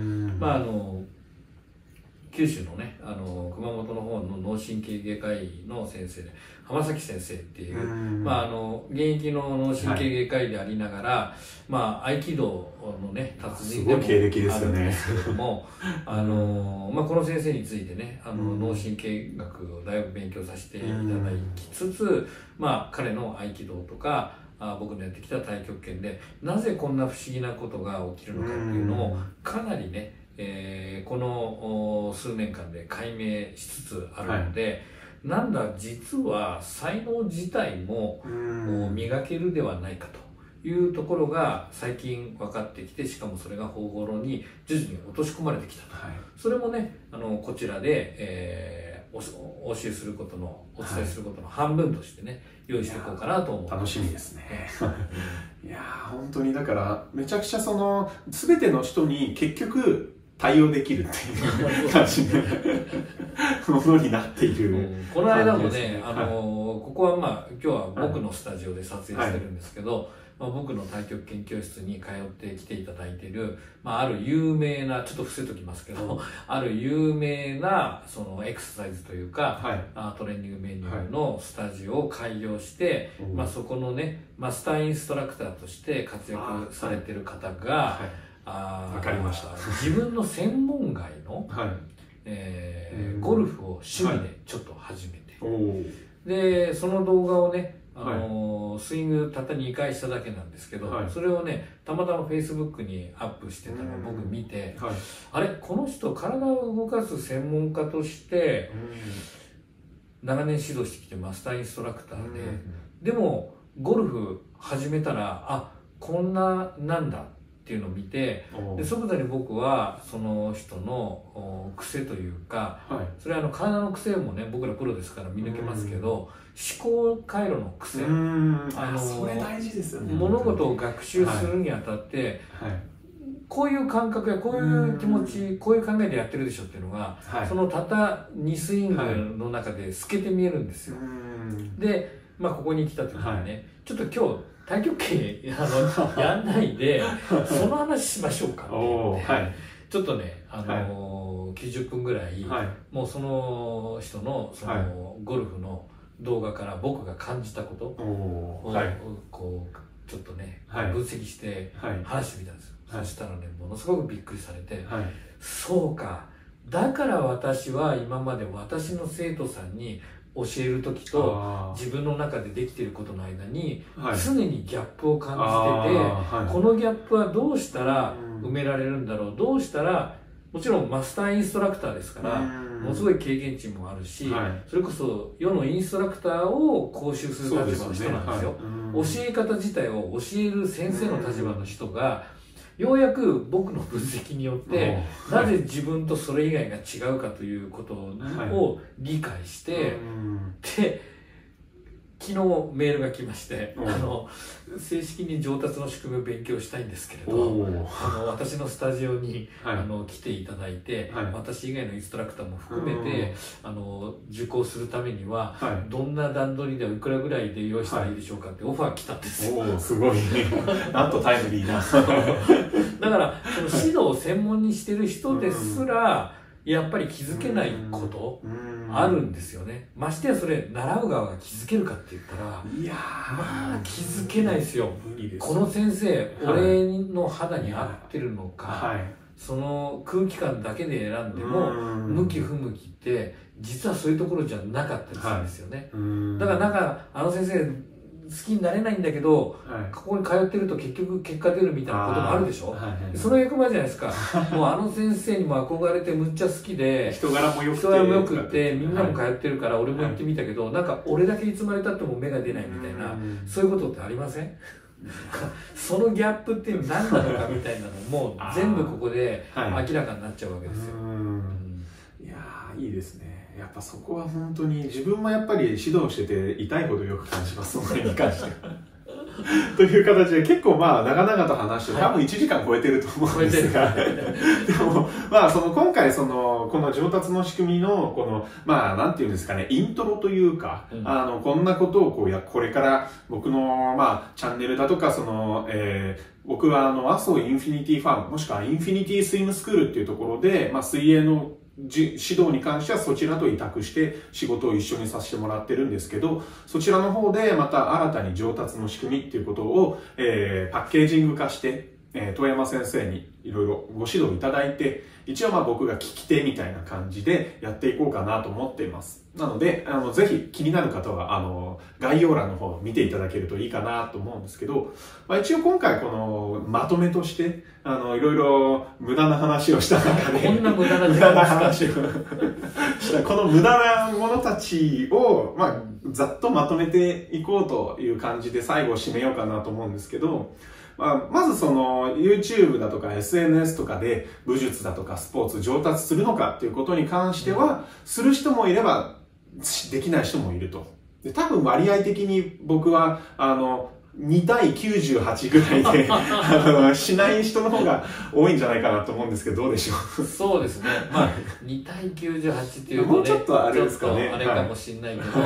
九州のね熊本の方の脳神経外科医の先生で浜崎先生っていう、現役の脳神経外科医でありながら、合気道のね達人でもあるんですけれども、この先生についてね脳神経学をだいぶ勉強させていただきつつ、彼の合気道とか僕のやってきた太極拳でなぜこんな不思議なことが起きるのかっていうのをかなりねこの数年間で解明しつつあるので、なんだ実は才能自体も磨けるではないかというところが最近分かってきて、しかもそれが方法論に徐々に落とし込まれてきたと、それもねこちらで、お教えすることのお伝えすることの半分としてね用意していこうかなと思う。 楽しみですね。いや本当にだからめちゃくちゃその全ての人に結局対応できるっていう感じのものになっている、 この間もね、ここは今日は僕のスタジオで撮影してるんですけど、僕の太極拳教室に通ってきていただいている、ある有名な、ちょっと伏せときますけど、ある有名なそのエクササイズというか、トレーニングメニューのスタジオを開業して、そこのねマスターインストラクターとして活躍されている方が、 わかりました。 自分の専門外の、ゴルフを趣味でちょっと始めて、でその動画をねスイングたった2回しただけなんですけど、それをねたまたま Facebook にアップしてたのを僕見て、あれこの人体を動かす専門家として長年指導してきてマスターインストラクターで、でもゴルフ始めたらこんななんだっていうのを見て、で即座に僕はその人の癖というか、それは体の癖もね僕らプロですから見抜けますけど、思考回路の癖、 それ大事ですよね。 物事を学習するにあたって、こういう感覚やこういう気持ち、こういう考えでやってるでしょっていうのが、そのたった2スイングの中で透けて見えるんですよ。で、ここに来た時にね、ちょっと今日太極拳やんないでその話しましょうかって言って、ちょっとね90分ぐらい、もうその人のそのゴルフの動画から僕が感じたことをこうちょっとね分析して話してみたんですよ。そしたらねものすごくびっくりされて、そうかだから私は今まで私の生徒さんに教える時と自分の中でできていることの間に常にギャップを感じてて、このギャップはどうしたら埋められるんだろう、どうしたらもちろんマスターインストラクターですからものすごい経験値もあるし、それこそ世のインストラクターを講習する立場の人なんですよ。教え方自体を教える先生の立場の人がようやく僕の分析によってなぜ自分とそれ以外が違うかということを理解して、で昨日メールが来まして、正式に上達の仕組みを勉強したいんですけれど、私のスタジオに、来ていただいて、私以外のインストラクターも含めて受講するためには、どんな段取りでいくらぐらいで用意したらいいでしょうかってオファー来たんですよ。 すごいなんとタイムリーなだからその指導を専門にしてる人ですらやっぱり気づけないことあるんですよね。ましてやそれ習う側が気づけるかって言ったら、まあ気づけないですよ。この先生、俺の肌に合ってるのか、その空気感だけで選んでも向き不向きって実はそういうところじゃなかったりするんですよね。だからなんかあの先生好きになれないんだけど、ここに通ってると結局結果出るみたいなこともあるでしょ。その役場じゃないですか。もうあの先生にも憧れてむっちゃ好きで人柄もよくってみんなも通ってるから俺も行ってみたけど、なんか俺だけいつまでたっても目が出ないみたいな、そういうことってありません？そのギャップって何なのかみたいなのも全部ここで明らかになっちゃうわけですよ。 いやーいいですね。やっぱそこは本当に自分もやっぱり指導してて痛いほどよく感じます、それに関してという形で結構長々と話して多分1時間超えてると思うんですがでも今回この上達の仕組みのこのなんていうんですかね、イントロというか、こんなことをこれから僕のチャンネルだとか僕は阿蘇インフィニティファームもしくはインフィニティスイムスクールっていうところで、水泳の指導に関してはそちらと委託して仕事を一緒にさせてもらってるんですけど、そちらの方でまた新たに上達の仕組みっていうことを、パッケージング化して、遠山先生にいろいろご指導いただいて、一応僕が聞き手みたいな感じでやっていこうかなと思っています。なのでぜひ気になる方は概要欄の方を見ていただけるといいかなと思うんですけど、一応今回このまとめとしていろいろ無駄な話をした中でこんな無駄な時間話をしたこの無駄なものたちをざっとまとめていこうという感じで最後締めようかなと思うんですけど、まずYouTube だとか SNS とかで武術だとかスポーツ上達するのかっていうことに関しては、する人もいればできない人もいると。で、多分割合的に僕は2対98ぐらいでしない人の方が多いんじゃないかなと思うんですけど、どうでしょう？ そうですね。2対98っていうとね、 もうちょっとあれですかね。 あれかもしれないけど、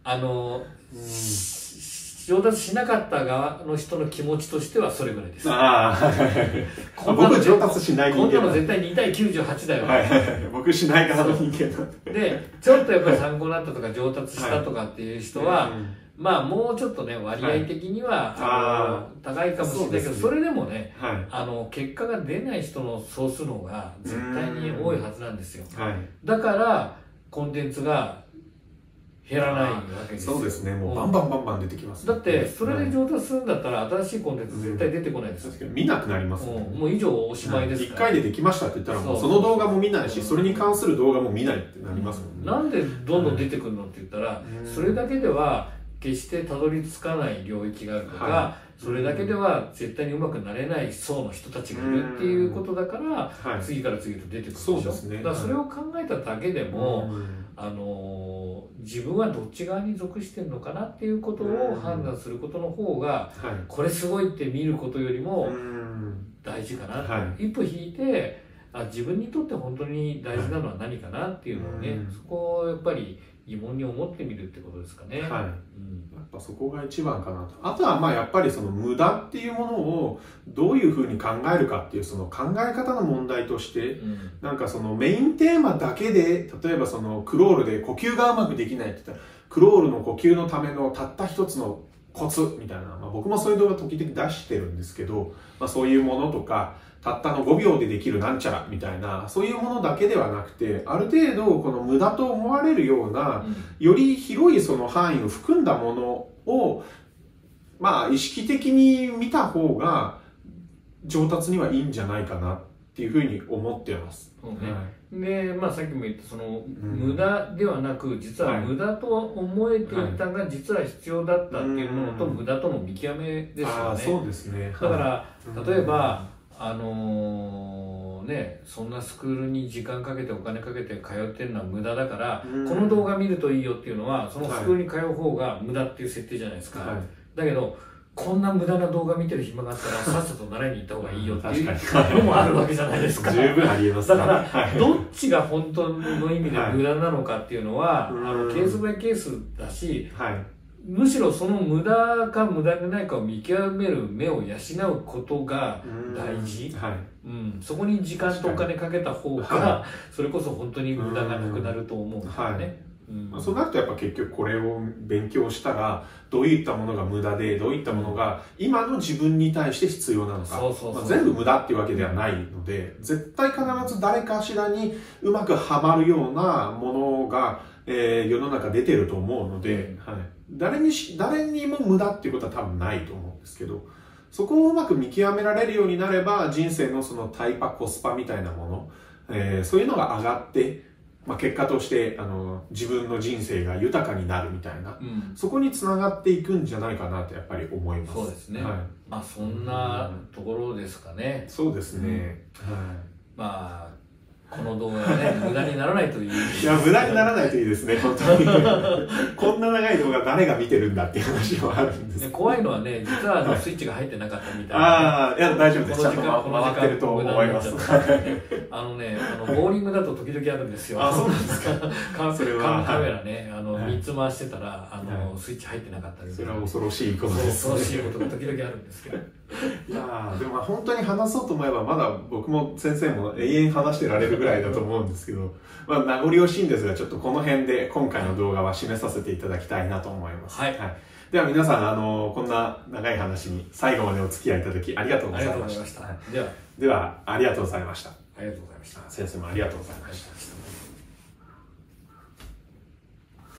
上達しなかった側の人の気持ちとしてはそれぐらいです。 僕上達しない人間。 今度の絶対2対98だよ。 僕しない側の人間なんで。で、ちょっとやっぱり参考になったとか上達したとかっていう人は、もうちょっとね、割合的には、高いかもしれないけど、それでもね、結果が出ない人の総数の方が絶対に多いはずなんですよ。だから、コンテンツが減らないわけですよ。 そうですね。もうバンバン出てきます。 だってそれで上達するんだったら新しいコンテンツ絶対出てこないですよ。 見なくなりますね。 もう以上おしまいですから。1回でできましたって言ったらもうその動画も見ないし、それに関する動画も見ないってなりますもんね。 なんでどんどん出てくるのって言ったら、それだけでは決してたどり着かない領域があるとか、それだけでは絶対にうまくなれない層の人たちがいるっていうことだから、次から次へと出てくるでしょ。だからそれを考えただけでも、自分はどっち側に属してるのかなっていうことを判断することの方が、これすごいって見ることよりも大事かなと。一歩引いて、自分にとって本当に大事なのは何かなっていうのをね、そこをやっぱり疑問に思ってみるってことですかね。 やっぱそこが一番かなと。あとはやっぱりその無駄っていうものをどういうふうに考えるかっていうその考え方の問題として、なんかそのメインテーマだけで、例えばそのクロールで呼吸がうまくできないって言ったら、クロールの呼吸のためのたった一つのコツみたいな、僕もそういう動画時々出してるんですけど、そういうものとか、たったの5秒でできるなんちゃらみたいな、そういうものだけではなくて、ある程度この無駄と思われるような、より広いその範囲を含んだものを、意識的に見た方が上達にはいいんじゃないかなっっていうふうに思ってます。 で、さっきも言ったその無駄ではなく、実は無駄と思えていたが実は必要だったっていうものと無駄との見極めですよね。 そうですね。 だから例えばそんなスクールに時間かけてお金かけて通ってるのは無駄だから、この動画見るといいよっていうのはそのスクールに通う方が無駄っていう設定じゃないですか。だけどこんな無駄な動画見てる暇があったらさっさと習いに行った方がいいよっていうのもあるわけじゃないですか。 十分ありえます。 だからどっちが本当の意味で無駄なのかっていうのはケースバイケースだし、むしろその無駄か無駄でないかを見極める目を養うことが大事。そこに時間とお金かけた方がそれこそ本当に無駄がなくなると思うんですよね。 そうなるとやっぱ結局これを勉強したらどういったものが無駄でどういったものが今の自分に対して必要なのか、全部無駄っていうわけではないので、絶対必ず誰かしらにうまくはまるようなものが、世の中出てると思うので、誰にも無駄っていうことは多分ないと思うんですけど、そこをうまく見極められるようになれば人生のそのタイパコスパみたいなもの、そういうのが上がって結果として自分の人生が豊かになるみたいな、そこにつながっていくんじゃないかなとやっぱり思います。 そうですね。そんなところですかね。 そうですね。 この動画がね無駄にならないといい。 いや無駄にならないといいですね本当に。こんな長い動画誰が見てるんだっていう話はあるんです。 怖いのはね、実はスイッチが入ってなかったみたいな。 いや大丈夫です。ちゃんと回ってると思います。ボーリングだと時々あるんですよ。 そうなんですか。 カメラね3つ回してたらスイッチ入ってなかったり。 それは恐ろしいことです。 恐ろしいことが時々あるんですけど。 いやでも本当に話そうと思えばまだ僕も先生も永遠話してられるぐらいだと思うんですけど、名残惜しいんですがちょっとこの辺で今回の動画は締めさせていただきたいなと思います。では皆さんこんな長い話に最後までお付き合いいただきありがとうございました。ではありがとうございました。 ありがとうございました。 先生もありがとうございました。